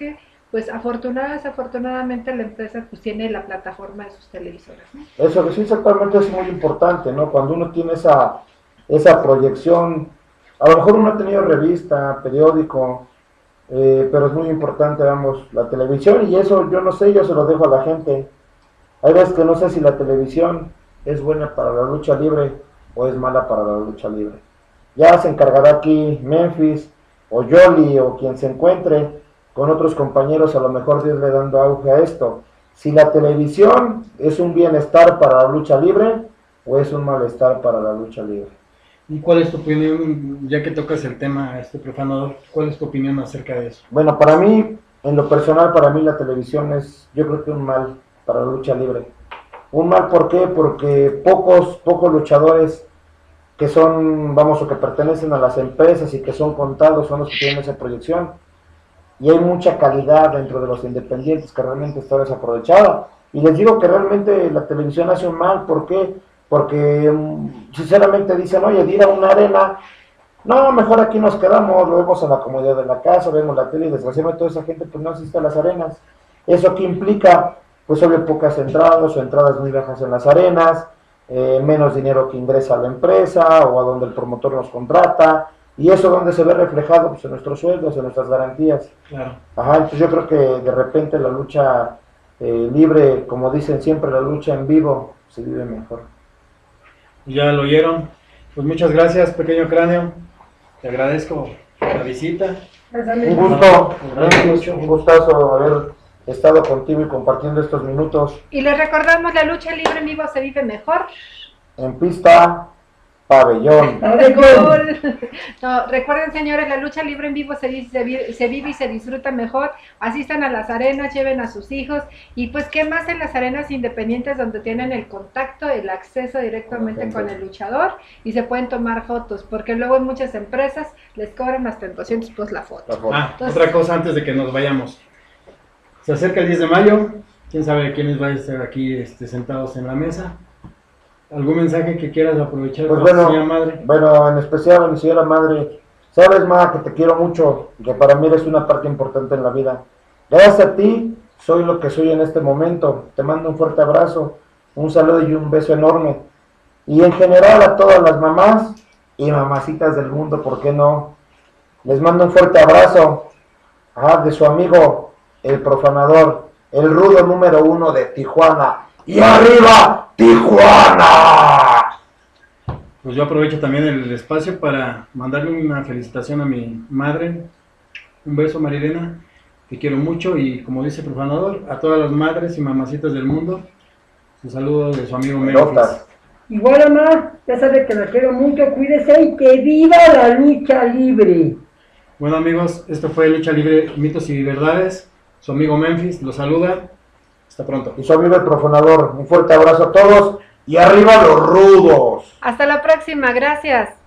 pues desafortunadamente la empresa pues tiene la plataforma de sus televisores, ¿no? Eso que sí exactamente es muy importante, ¿no? Cuando uno tiene esa proyección, a lo mejor uno ha tenido revista, periódico, pero es muy importante, vamos, la televisión, y eso yo no sé, yo se lo dejo a la gente. Hay veces que no sé si la televisión es buena para la lucha libre o es mala para la lucha libre. Ya se encargará aquí Memphis o Yoli o quien se encuentre con otros compañeros, a lo mejor de irle dando auge a esto. Si la televisión es un bienestar para la lucha libre o es un malestar para la lucha libre. ¿Y cuál es tu opinión, ya que tocas el tema, profanador, cuál es tu opinión acerca de eso? Bueno, para mí, en lo personal, para mí la televisión es, yo creo que un mal para la lucha libre. Un mal, ¿por qué? Porque pocos luchadores que son, vamos, o que pertenecen a las empresas y que son contados son los que tienen esa proyección. Y hay mucha calidad dentro de los independientes que realmente está desaprovechada. Y les digo que realmente la televisión hace un mal, ¿por qué? Porque sinceramente dicen, oye, de ir a una arena, no, mejor aquí nos quedamos, lo vemos en la comodidad de la casa, vemos la tele, y desgraciadamente toda esa gente pues no asiste a las arenas. ¿Eso qué implica? Pues obvio pocas entradas o entradas muy bajas en las arenas, menos dinero que ingresa a la empresa o a donde el promotor nos contrata, y eso donde se ve reflejado, pues en nuestros sueldos, en nuestras garantías. Claro. Ajá, entonces yo creo que de repente la lucha libre, como dicen siempre, la lucha en vivo se vive mejor. Ya lo oyeron. Pues muchas gracias, Pequeño Cráneo. Te agradezco la visita. Un gusto, un gustazo haber estado contigo y compartiendo estos minutos. Y les recordamos, la lucha libre en vivo se vive mejor. En pista, pabellón. Gol. No, recuerden, señores, la lucha libre en vivo se vive y se disfruta mejor. Asistan a las arenas, lleven a sus hijos. Y pues, ¿qué más en las arenas independientes donde tienen el contacto, el acceso directamente con el luchador y se pueden tomar fotos? Porque luego en muchas empresas les cobran hasta en 200 pues la foto. Entonces, otra cosa antes de que nos vayamos. Se acerca el 10 de mayo. ¿Quién sabe quiénes van a estar aquí sentados en la mesa? ¿Algún mensaje que quieras aprovechar? Pues bueno, señora madre? bueno, en especial a mi señora madre, sabes, ma, que te quiero mucho, que para mí eres una parte importante en la vida. Gracias a ti, soy lo que soy en este momento. Te mando un fuerte abrazo, un saludo y un beso enorme. Y en general a todas las mamás y mamacitas del mundo, ¿por qué no? Les mando un fuerte abrazo, de su amigo, el profanador, el rudo número 1 de Tijuana. ¡Y arriba, Tijuana! Pues yo aprovecho también el espacio para mandarle una felicitación a mi madre. Un beso, Marilena. Te quiero mucho y, como dice el profanador, a todas las madres y mamacitas del mundo, un saludo de su amigo Memphis. Igual, mamá, ya sabe que la quiero mucho, cuídese y que viva la lucha libre. Bueno, amigos, esto fue Lucha Libre, Mitos y Verdades. Su amigo Memphis los saluda. Hasta pronto. Y su amigo el profanador. Un fuerte abrazo a todos y arriba los rudos. Hasta la próxima, gracias.